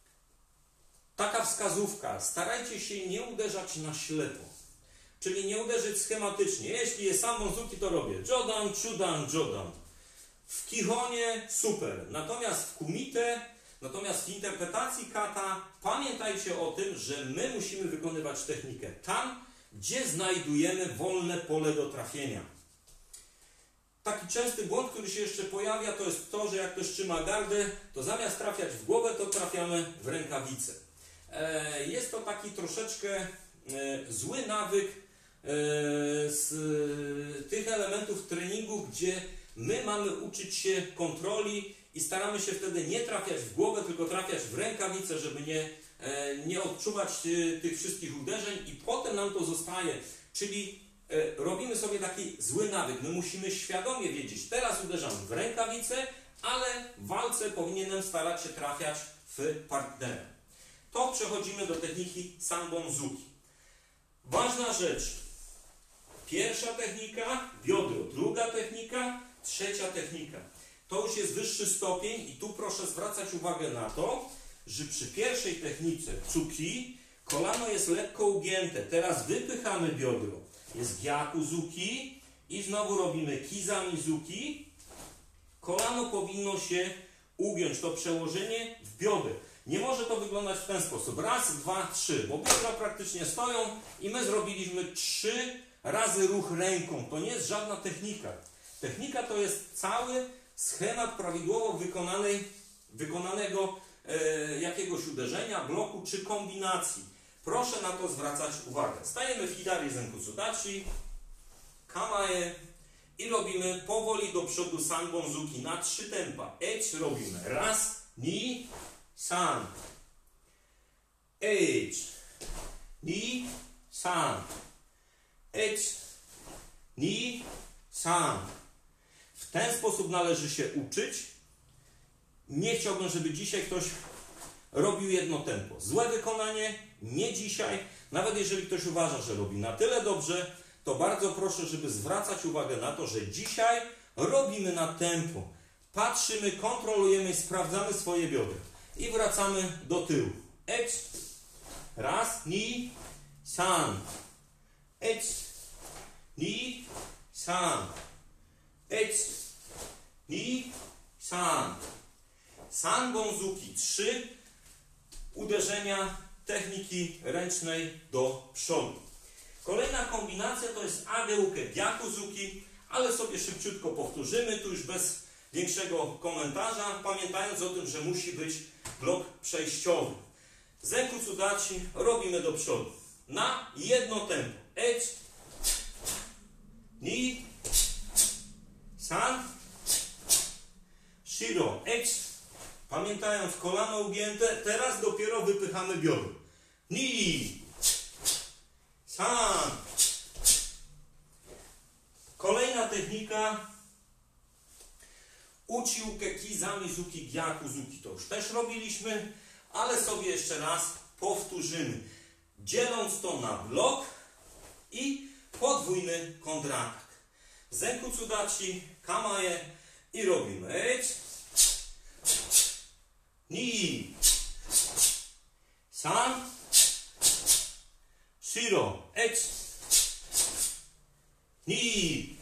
taka wskazówka, starajcie się nie uderzać na ślepo, czyli nie uderzyć schematycznie. Jeśli jest sam Bonzuki, to robię Jodan, Chudan, Jodan. W Kihonie super, natomiast w Kumite, natomiast w interpretacji kata pamiętajcie o tym, że my musimy wykonywać technikę tam, gdzie znajdujemy wolne pole do trafienia. Taki częsty błąd, który się jeszcze pojawia, to jest to, że jak ktoś trzyma gardę, to zamiast trafiać w głowę, to trafiamy w rękawicę. Jest to taki troszeczkę zły nawyk z tych elementów treningu, gdzie my mamy uczyć się kontroli i staramy się wtedy nie trafiać w głowę, tylko trafiać w rękawicę, żeby nie odczuwać tych wszystkich uderzeń i potem nam to zostaje. Czyli robimy sobie taki zły nawyk. My musimy świadomie wiedzieć, teraz uderzam w rękawicę, ale w walce powinienem starać się trafiać w partnera. To przechodzimy do techniki Sanbonzuki. Ważna rzecz. Pierwsza technika, biodro. Druga technika, trzecia technika. To już jest wyższy stopień i tu proszę zwracać uwagę na to, że przy pierwszej technice Tsuki kolano jest lekko ugięte. Teraz wypychamy biodro. Jest Gyakuzuki i znowu robimy Kizamizuki. Kolano powinno się ugiąć. To przełożenie w biodro. Nie może to wyglądać w ten sposób. Raz, dwa, trzy. Bo biodra praktycznie stoją i my zrobiliśmy 3 razy ruch ręką. To nie jest żadna technika. Technika to jest cały schemat prawidłowo wykonanego jakiegoś uderzenia, bloku czy kombinacji. Proszę na to zwracać uwagę. Stajemy w Hidari Zenkutsudachi, Kamae i robimy powoli do przodu Sanbonzuki na 3 tempa. Edge robimy. Raz, ni, san. Edge, ni, san. Edge, ni, san. W ten sposób należy się uczyć. Nie chciałbym, żeby dzisiaj ktoś robił jedno tempo. Złe wykonanie, nie dzisiaj. Nawet jeżeli ktoś uważa, że robi na tyle dobrze, to bardzo proszę, żeby zwracać uwagę na to, że dzisiaj robimy na tempo. Patrzymy, kontrolujemy i sprawdzamy swoje biodra. I wracamy do tyłu. Edge, raz, ni, san. Edge, ni, san. Edge, ni, san. Sanbonzuki 3 uderzenia techniki ręcznej do przodu. Kolejna kombinacja to jest Ageuke Gyakuzuki, ale sobie szybciutko powtórzymy, tu już bez większego komentarza, pamiętając o tym, że musi być blok przejściowy. Zenkutsudachi robimy do przodu. Na jedno tempo. Edge, ni, san, shiro, edge. Pamiętając kolano ugięte, teraz dopiero wypychamy biodro. Ni, san. Kolejna technika Uchiuke Kizamizuki Gyakuzuki. To już też robiliśmy, ale sobie jeszcze raz powtórzymy. Dzieląc to na blok i podwójny kontratak. Zenkutsudachi, Kamae i robimy edge, ni, san, shiro, edge, ni,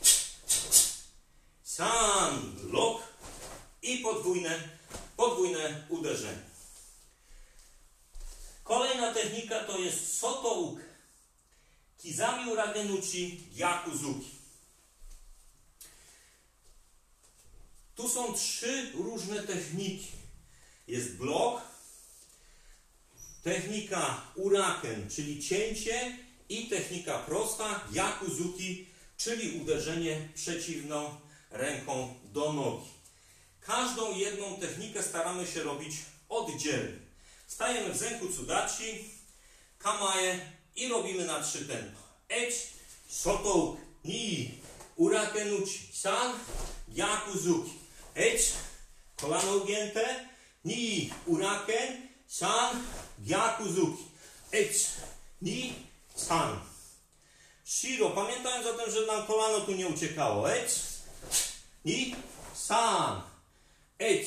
san, lock i podwójne uderzenie. Kolejna technika to jest Sotouke Kizami Uragenuchi Gyakuzuki. Tu są 3 różne techniki. Jest blok, technika uraken, czyli cięcie i technika prosta, Gyakuzuki, czyli uderzenie przeciwną ręką do nogi. Każdą jedną technikę staramy się robić oddzielnie. Stajemy w Zenkutsudachi, Kamae i robimy na 3 tempa. Edge, Sotouke, ni, Urakenuchi, san, Gyakuzuki. Edge, kolano ugięte, ni, uraken, san, Gyakuzuki. Edge, ni, san. shiro. Pamiętając o tym, że nam kolano tu nie uciekało. Ech, ni, san. Ech,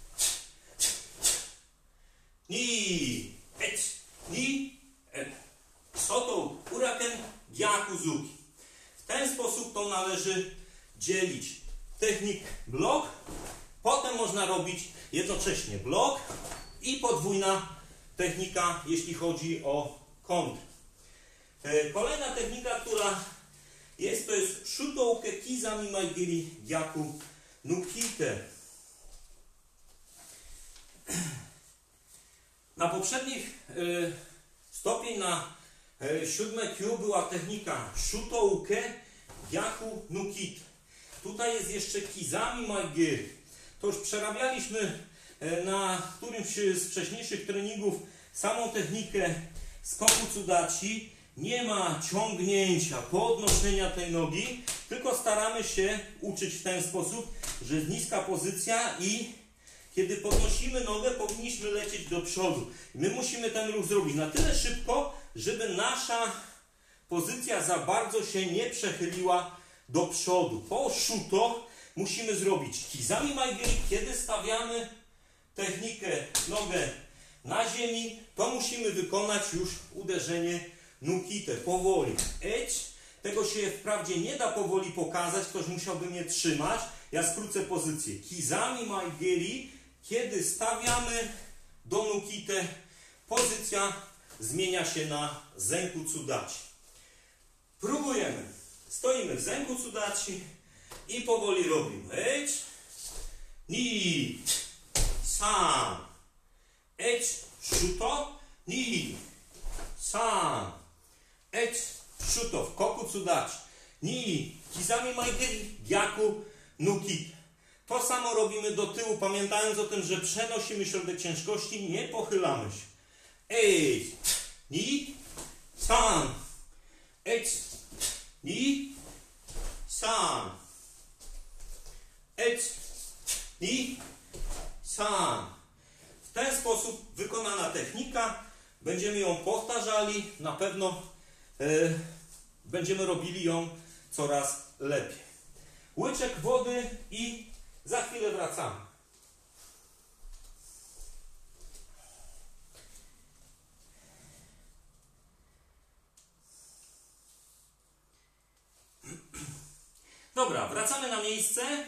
ni, ech, ni, soto, uraken, gyakuzuki. W ten sposób to należy dzielić. Technik blok. Potem można robić jednocześnie blok i podwójna technika, jeśli chodzi o kontr. Kolejna technika, która jest, to jest shutouke kizami maigiri gyaku nukite. Na poprzednich stopień na 7 Q była technika shutouke gyaku nukite. Tutaj jest jeszcze kizami maigiri. To już przerabialiśmy na którymś z wcześniejszych treningów samą technikę skoku tsudachi. Nie ma ciągnięcia, podnoszenia tej nogi, tylko staramy się uczyć w ten sposób, że jest niska pozycja i kiedy podnosimy nogę, powinniśmy lecieć do przodu. My musimy ten ruch zrobić na tyle szybko, żeby nasza pozycja za bardzo się nie przechyliła do przodu. Po shuto musimy zrobić kizami maigiri, kiedy stawiamy technikę, nogę na ziemi, to musimy wykonać już uderzenie nukite, powoli. Ech, tego się wprawdzie nie da powoli pokazać, ktoś musiałby mnie trzymać. Ja skrócę pozycję. Kizami maigiri, kiedy stawiamy do nukite, pozycja zmienia się na zenku tsudachi. Próbujemy. Stoimy w zenku tsudachi i powoli robimy. Ech, ni, san. Ech, shuto, ni, san. Ech, shuto w koku tsudachi. Ni, kizami maigiri, gyaku nukite. To samo robimy do tyłu, pamiętając o tym, że przenosimy środek ciężkości, nie pochylamy się. Ech, ni, san. Ech, ni, san. Ech, ni, san. W ten sposób wykonana technika. Będziemy ją powtarzali. Na pewno będziemy robili ją coraz lepiej. Łyczek wody i za chwilę wracamy. Dobra, wracamy na miejsce.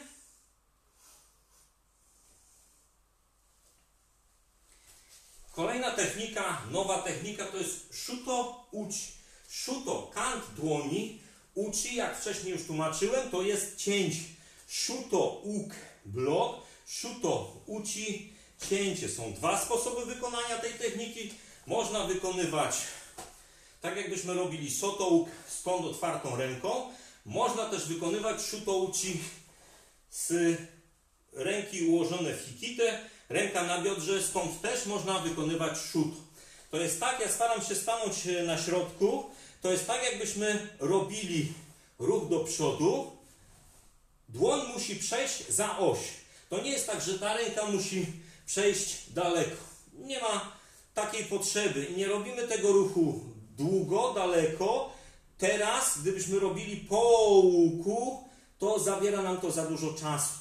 Kolejna technika, nowa technika to jest shuto uchi. Shuto, kant dłoni. Uchi, jak wcześniej już tłumaczyłem, to jest cięcie. Shuto uk, blok. Shuto uchi, cięcie. Są dwa sposoby wykonania tej techniki. Można wykonywać tak, jakbyśmy robili soto uk, stąd otwartą ręką. Można też wykonywać shuto uchi z ręki ułożone w hikite, ręka na biodrze, stąd też można wykonywać shuto. To jest tak, ja staram się stanąć na środku, to jest tak, jakbyśmy robili ruch do przodu, dłoń musi przejść za oś. To nie jest tak, że ta ręka musi przejść daleko. Nie ma takiej potrzeby i nie robimy tego ruchu długo, daleko. Teraz, gdybyśmy robili po łuku, to zabiera nam to za dużo czasu.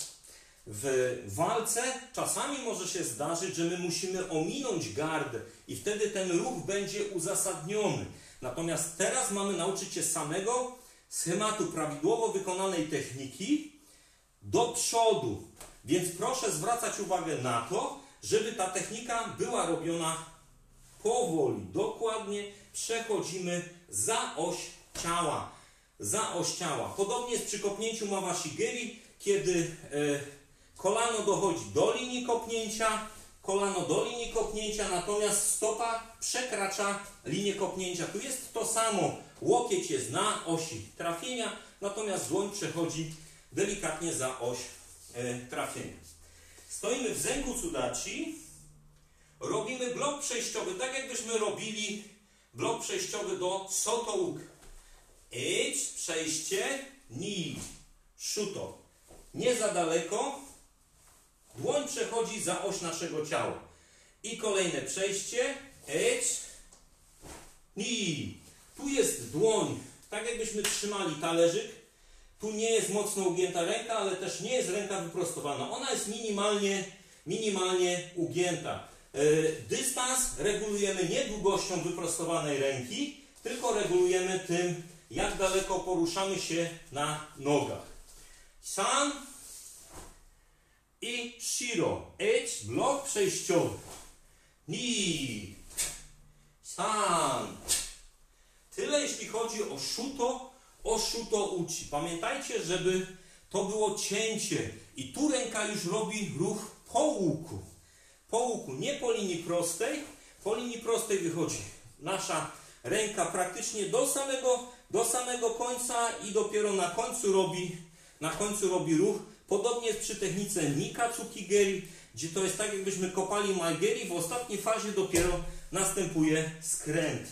W walce czasami może się zdarzyć, że my musimy ominąć gardę i wtedy ten ruch będzie uzasadniony. Natomiast teraz mamy nauczyć się samego schematu prawidłowo wykonanej techniki do przodu. Więc proszę zwracać uwagę na to, żeby ta technika była robiona powoli, dokładnie przechodzimy za oś ciała. Za oś ciała. Podobnie jest przy kopnięciu mawashigeri, kiedy kolano dochodzi do linii kopnięcia, kolano do linii kopnięcia, natomiast stopa przekracza linię kopnięcia. Tu jest to samo. Łokieć jest na osi trafienia, natomiast dłoń przechodzi delikatnie za oś trafienia. Stoimy w zenku tsudachi, robimy blok przejściowy, tak jakbyśmy robili blok przejściowy do soto uk. Ech, przejście, ni, shuto. Nie za daleko, dłoń przechodzi za oś naszego ciała. I kolejne przejście, ech, ni. Tu jest dłoń Tak jakbyśmy trzymali talerzyk. Tu nie jest mocno ugięta ręka, ale też nie jest ręka wyprostowana. Ona jest minimalnie ugięta. Dystans regulujemy nie długością wyprostowanej ręki, tylko regulujemy tym, jak daleko poruszamy się na nogach. San i shiro. Edge, blok przejściowy. Ni. San. Tyle jeśli chodzi o shuto uchi. Pamiętajcie, żeby to było cięcie. I tu ręka już robi ruch po łuku. Po łuku, nie po linii prostej. Po linii prostej wychodzi nasza ręka praktycznie do samego końca i dopiero na końcu robi ruch. Podobnie jest przy technice Nikatsuki-geri, gdzie to jest tak, jakbyśmy kopali maigeri. W ostatniej fazie dopiero następuje skręt.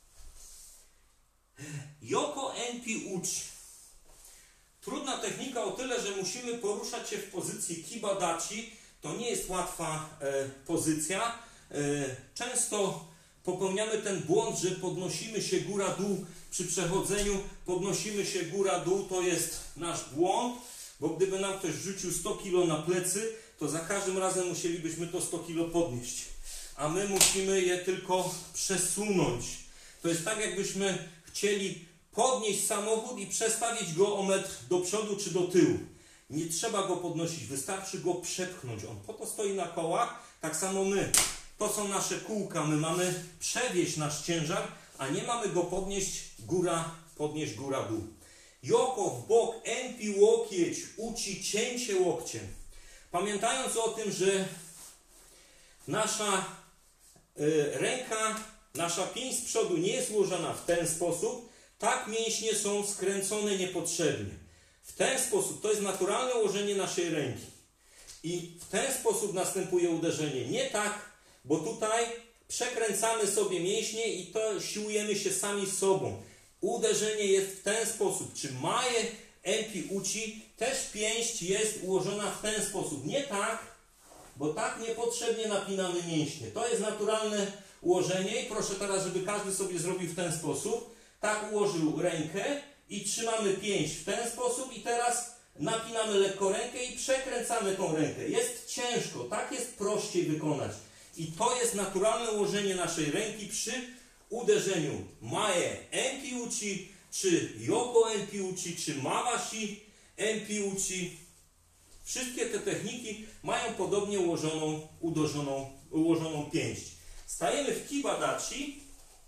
Yoko Enpi Uchi. Trudna technika o tyle, że musimy poruszać się w pozycji Kibadachi. To nie jest łatwa pozycja. Często popełniamy ten błąd, że podnosimy się góra-dół przy przechodzeniu. Podnosimy się góra-dół, to jest nasz błąd, bo gdyby nam ktoś rzucił 100 kg na plecy, to za każdym razem musielibyśmy to 100 kg podnieść. A my musimy je tylko przesunąć. To jest tak, jakbyśmy chcieli podnieść samochód i przestawić go o metr do przodu czy do tyłu. Nie trzeba go podnosić, wystarczy go przepchnąć. On po to stoi na kołach, tak samo my. To są nasze kółka, my mamy przewieźć nasz ciężar, a nie mamy go podnieść góra-dół. Yoko w bok, enpi łokieć, uchi cięcie łokciem. Pamiętając o tym, że nasza ręka, nasza pięść z przodu nie jest ułożona w ten sposób, tak mięśnie są skręcone niepotrzebnie. W ten sposób, to jest naturalne ułożenie naszej ręki. I w ten sposób następuje uderzenie. Nie tak, bo tutaj przekręcamy sobie mięśnie i to siłujemy się sami z sobą. Uderzenie jest w ten sposób. Czy Mae Enpi Uchi, też pięść jest ułożona w ten sposób. Nie tak, bo tak niepotrzebnie napinamy mięśnie. To jest naturalne ułożenie i proszę teraz, żeby każdy sobie zrobił w ten sposób. Tak ułożył rękę i trzymamy pięść w ten sposób i teraz napinamy lekko rękę i przekręcamy tą rękę. Jest ciężko, tak jest prościej wykonać. I to jest naturalne ułożenie naszej ręki przy uderzeniu Mae Enpi Uchi, czy Yoko Enpi Uchi, czy Mawashi Enpi Uchi. Wszystkie te techniki mają podobnie ułożoną pięść. Stajemy w Kibadachi.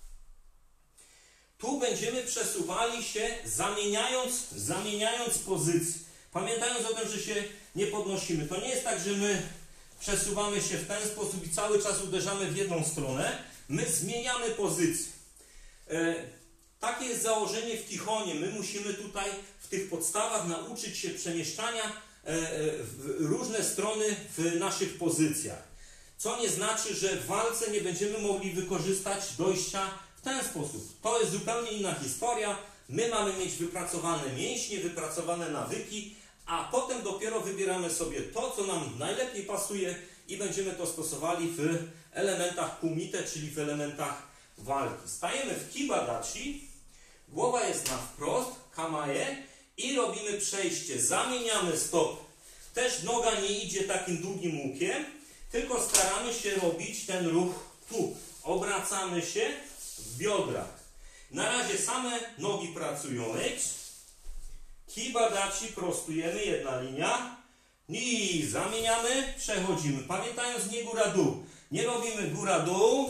Tu będziemy przesuwali się, zamieniając pozycję. Pamiętając o tym, że się nie podnosimy. To nie jest tak, że my przesuwamy się w ten sposób i cały czas uderzamy w jedną stronę. My zmieniamy pozycję. Takie jest założenie w Kichonie. My musimy tutaj w tych podstawach nauczyć się przemieszczania w różne strony w naszych pozycjach. Co nie znaczy, że w walce nie będziemy mogli wykorzystać dojścia w ten sposób. To jest zupełnie inna historia. My mamy mieć wypracowane mięśnie, wypracowane nawyki, a potem dopiero wybieramy sobie to, co nam najlepiej pasuje i będziemy to stosowali w elementach kumite, czyli w elementach walki. Stajemy w Kibadachi, głowa jest na wprost, kamae i robimy przejście. Zamieniamy stop. Też noga nie idzie takim długim łukiem, tylko staramy się robić ten ruch tu. Obracamy się w biodrach. Na razie same nogi pracują. Kibadachi, prostujemy, jedna linia. I zamieniamy, przechodzimy. Pamiętając, nie góra-dół. Nie robimy góra-dół,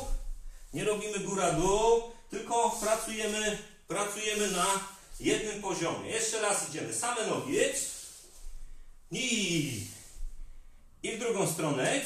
tylko pracujemy na jednym poziomie. Jeszcze raz idziemy. Same nogi. I w drugą stronę.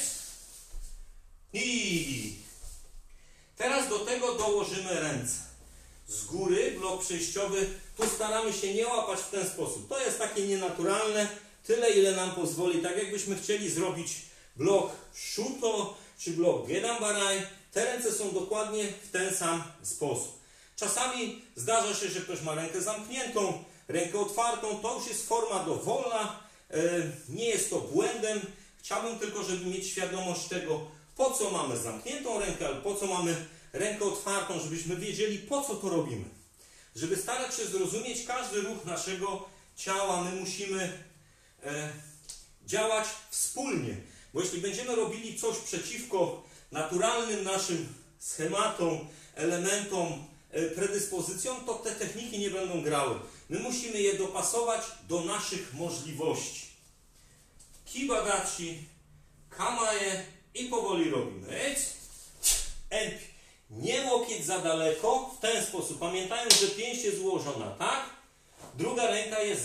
Teraz do tego dołożymy ręce. Z góry, blok przejściowy, tu staramy się nie łapać w ten sposób. To jest takie nienaturalne, tyle ile nam pozwoli. Tak jakbyśmy chcieli zrobić blok shuto czy blok gedanbarai, te ręce są dokładnie w ten sam sposób. Czasami zdarza się, że ktoś ma rękę zamkniętą, rękę otwartą, to już jest forma dowolna, nie jest to błędem. Chciałbym tylko, żeby mieć świadomość tego, po co mamy zamkniętą rękę, albo po co mamy rękę otwartą, żebyśmy wiedzieli, po co to robimy. Żeby starać się zrozumieć każdy ruch naszego ciała, my musimy działać wspólnie. Bo jeśli będziemy robili coś przeciwko naturalnym naszym schematom, elementom, predyspozycjom, to te techniki nie będą grały. My musimy je dopasować do naszych możliwości. Kibadachi, kamae i powoli robimy. Enpi. Nie łokieć za daleko, w ten sposób. Pamiętajmy, że pięść jest złożona, tak? Druga ręka jest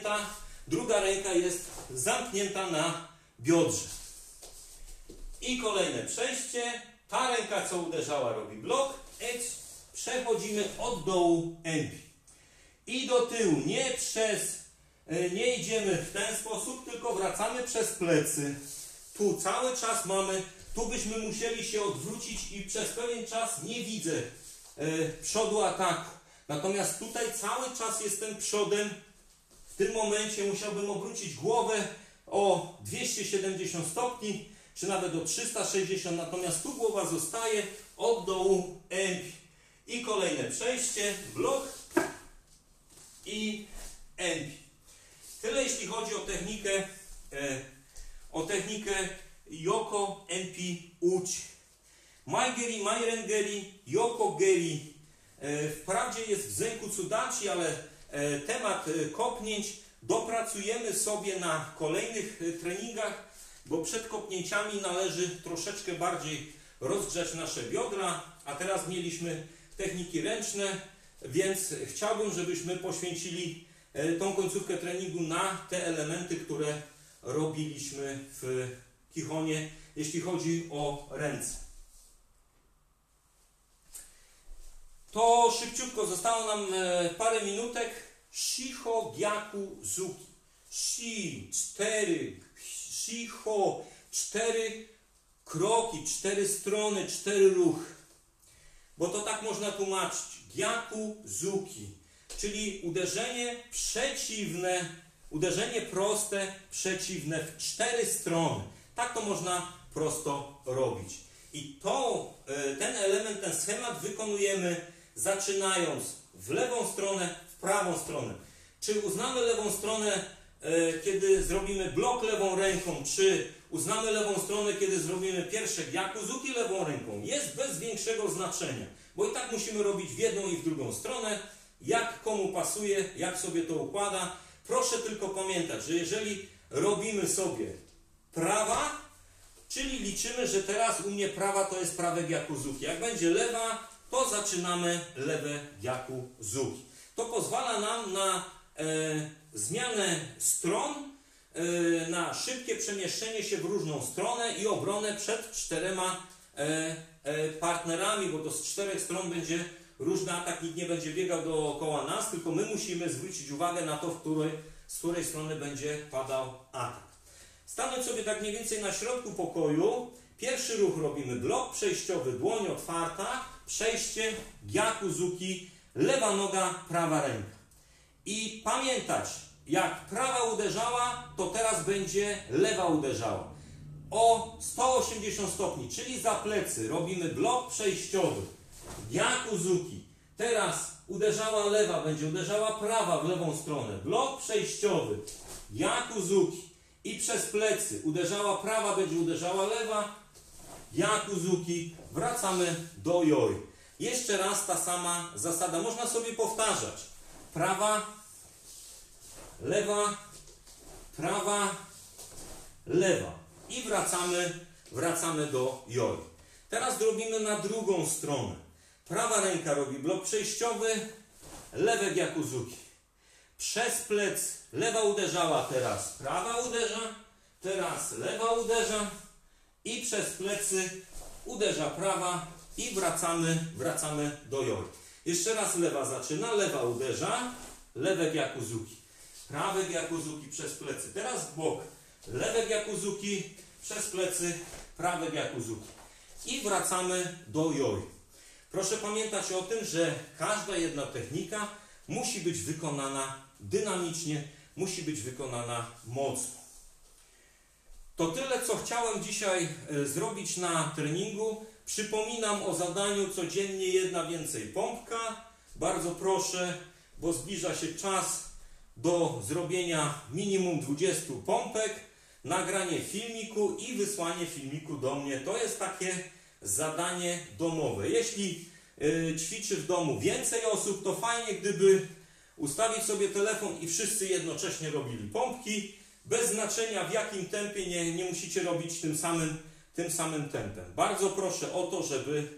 zamknięta na biodrze. I kolejne przejście. Ta ręka, co uderzała, robi blok. Przechodzimy od dołu enpi. I do tyłu. Nie idziemy w ten sposób, tylko wracamy przez plecy. Tu cały czas mamy, tu byśmy musieli się odwrócić i przez pewien czas nie widzę przodu ataku. Natomiast tutaj cały czas jestem przodem. W tym momencie musiałbym obrócić głowę o 270 stopni, czy nawet o 360, natomiast tu głowa zostaje od dołu enpi. I kolejne przejście, blok i enpi. Tyle jeśli chodzi o technikę Yoko Enpi Uchi. Maigeri, Mairengeri, Yoko Geri. Wprawdzie jest w Zenkutsudachi, ale temat kopnięć dopracujemy sobie na kolejnych treningach, bo przed kopnięciami należy troszeczkę bardziej rozgrzać nasze biodra, a teraz mieliśmy techniki ręczne, więc chciałbym, żebyśmy poświęcili tą końcówkę treningu na te elementy, które robiliśmy w Kihonie, jeśli chodzi o ręce. To szybciutko, zostało nam parę minutek. Shiho Gyaku Zuki. Shiho, 4 kroki, 4 strony, 4 ruchy. Bo to tak można tłumaczyć. Gyaku Zuki, czyli uderzenie przeciwne, uderzenie proste, przeciwne w 4 strony. Tak to można prosto robić. I ten element, ten schemat wykonujemy zaczynając w lewą stronę, w prawą stronę. Czy uznamy lewą stronę, kiedy zrobimy blok lewą ręką, czy uznamy lewą stronę, kiedy zrobimy pierwsze Gyakuzuki lewą ręką, jest bez większego znaczenia. Bo i tak musimy robić w jedną i w drugą stronę, jak komu pasuje, jak sobie to układa. Proszę tylko pamiętać, że jeżeli robimy sobie prawa, czyli liczymy, że teraz u mnie prawa to jest prawe Gyakuzuki. Jak będzie lewa, to zaczynamy lewe Gyakuzuki. To pozwala nam na zmianę stron, na szybkie przemieszczenie się w różną stronę i obronę przed 4 partnerami, bo to z 4 stron będzie różny atak, nikt nie będzie biegał dookoła nas, tylko my musimy zwrócić uwagę na to, z której strony będzie padał atak. Stanąć sobie tak mniej więcej na środku pokoju. Pierwszy ruch robimy blok przejściowy, dłoń otwarta, przejście, Gyakuzuki, lewa noga, prawa ręka. I pamiętać, jak prawa uderzała, to teraz będzie lewa uderzała. O 180 stopni, czyli za plecy robimy blok przejściowy, Gyakuzuki. Teraz uderzała lewa, będzie uderzała prawa w lewą stronę. Blok przejściowy, Gyakuzuki. I przez plecy uderzała prawa, będzie uderzała lewa, Gyakuzuki. Wracamy do joi. Jeszcze raz ta sama zasada. Można sobie powtarzać. Prawa, lewa, prawa, lewa. I wracamy do joi. Teraz zrobimy na drugą stronę. Prawa ręka robi blok przejściowy, lewe Gyakuzuki. Przez plecy lewa uderzała, teraz prawa uderza, teraz lewa uderza i przez plecy uderza prawa i wracamy do joi. Jeszcze raz lewa zaczyna, lewa uderza, lewe Gyakuzuki. Prawe Gyakuzuki przez plecy. Teraz w bok. Lewe Gyakuzuki przez plecy, prawe Gyakuzuki. I wracamy do joi. Proszę pamiętać o tym, że każda jedna technika musi być wykonana dynamicznie, musi być wykonana mocno. To tyle, co chciałem dzisiaj zrobić na treningu. Przypominam o zadaniu codziennie 1 więcej pompka. Bardzo proszę, bo zbliża się czas do zrobienia minimum 20 pompek, nagranie filmiku i wysłanie filmiku do mnie. To jest takie zadanie domowe. Jeśli ćwiczy w domu więcej osób, to fajnie, gdyby ustawić sobie telefon i wszyscy jednocześnie robili pompki. Bez znaczenia w jakim tempie, nie musicie robić tym samym tempem. Bardzo proszę o to,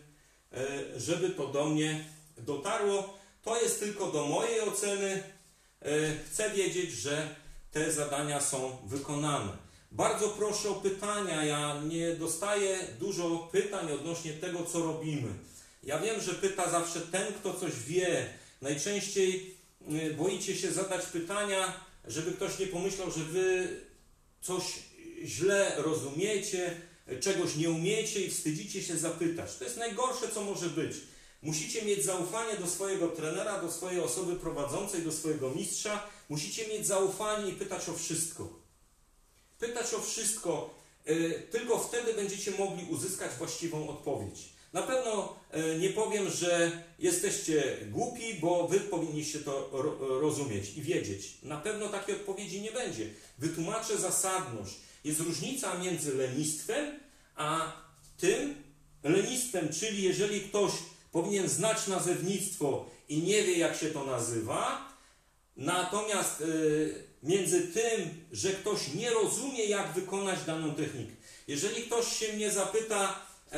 żeby to do mnie dotarło. To jest tylko do mojej oceny. Chcę wiedzieć, że te zadania są wykonane. Bardzo proszę o pytania. Ja nie dostaję dużo pytań odnośnie tego, co robimy. Ja wiem, że pyta zawsze ten, kto coś wie. Najczęściej boicie się zadać pytania, żeby ktoś nie pomyślał, że wy coś źle rozumiecie, czegoś nie umiecie i wstydzicie się zapytać. To jest najgorsze, co może być. Musicie mieć zaufanie do swojego trenera, do swojej osoby prowadzącej, do swojego mistrza. Musicie mieć zaufanie i pytać o wszystko. Pytać o wszystko. Tylko wtedy będziecie mogli uzyskać właściwą odpowiedź. Na pewno nie powiem, że jesteście głupi, bo wy powinniście to rozumieć i wiedzieć. Na pewno takiej odpowiedzi nie będzie. Wytłumaczę zasadność. Jest różnica między lenistwem a tym lenistwem, czyli jeżeli ktoś powinien znać nazewnictwo i nie wie, jak się to nazywa, natomiast między tym, że ktoś nie rozumie, jak wykonać daną technikę. Jeżeli ktoś się mnie zapyta,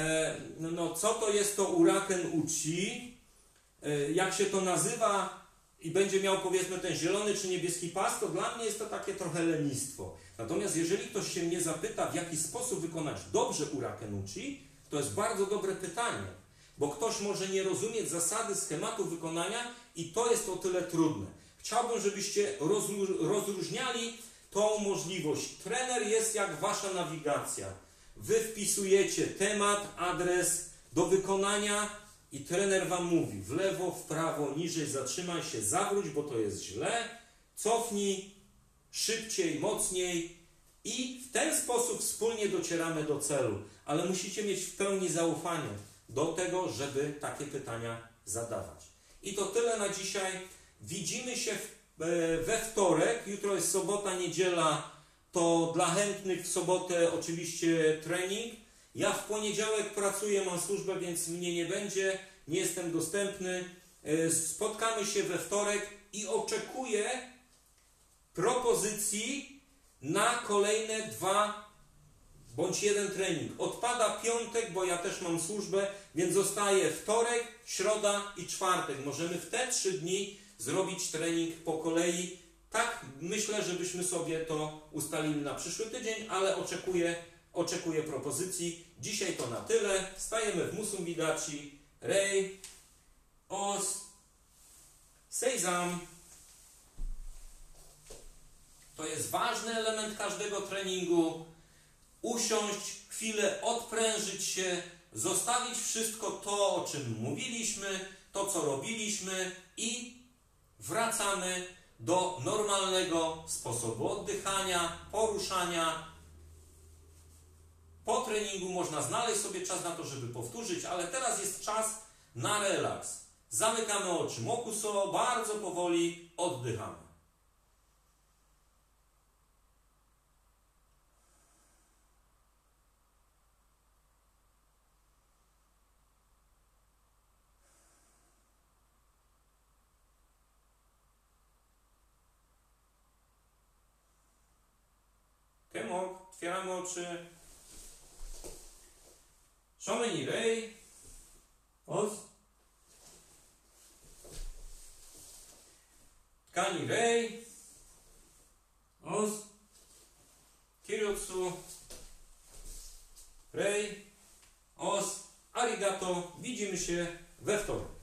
co to jest to Uraken Uchi, jak się to nazywa i będzie miał, powiedzmy, ten zielony czy niebieski pas, to dla mnie jest to takie trochę lenistwo. Natomiast jeżeli ktoś się mnie zapyta, w jaki sposób wykonać dobrze Uraken Uchi, to jest bardzo dobre pytanie, bo ktoś może nie rozumieć zasady schematu wykonania i to jest o tyle trudne. Chciałbym, żebyście rozróżniali tą możliwość. Trener jest jak wasza nawigacja. Wy wpisujecie temat, adres do wykonania i trener wam mówi w lewo, w prawo, niżej, zatrzymaj się, zawróć, bo to jest źle, cofnij, szybciej, mocniej i w ten sposób wspólnie docieramy do celu. Ale musicie mieć w pełni zaufanie do tego, żeby takie pytania zadawać. I to tyle na dzisiaj. Widzimy się we wtorek. Jutro jest sobota, niedziela. To dla chętnych w sobotę oczywiście trening. Ja w poniedziałek pracuję, mam służbę, więc mnie nie będzie. Nie jestem dostępny. Spotkamy się we wtorek i oczekuję propozycji na kolejne 2 bądź 1 trening. Odpada piątek, bo ja też mam służbę, więc zostaje wtorek, środa i czwartek. Możemy w te 3 dni zrobić trening po kolei. Tak, myślę, żebyśmy sobie to ustalili na przyszły tydzień, ale oczekuję propozycji. Dzisiaj to na tyle. Stajemy w Musumbidachi, Rei, Os, Sejzam. To jest ważny element każdego treningu. Usiąść, chwilę odprężyć się, zostawić wszystko to, o czym mówiliśmy, to, co robiliśmy i wracamy do normalnego sposobu oddychania, poruszania. Po treningu można znaleźć sobie czas na to, żeby powtórzyć, ale teraz jest czas na relaks. Zamykamy oczy, mokuso, bardzo powoli oddychamy. Kemok, otwieramy oczy. Shomeni Rei. Os. Tkani Rei. Os. Kiriotsu. Rei. Os. Arigato. Widzimy się we wtorek.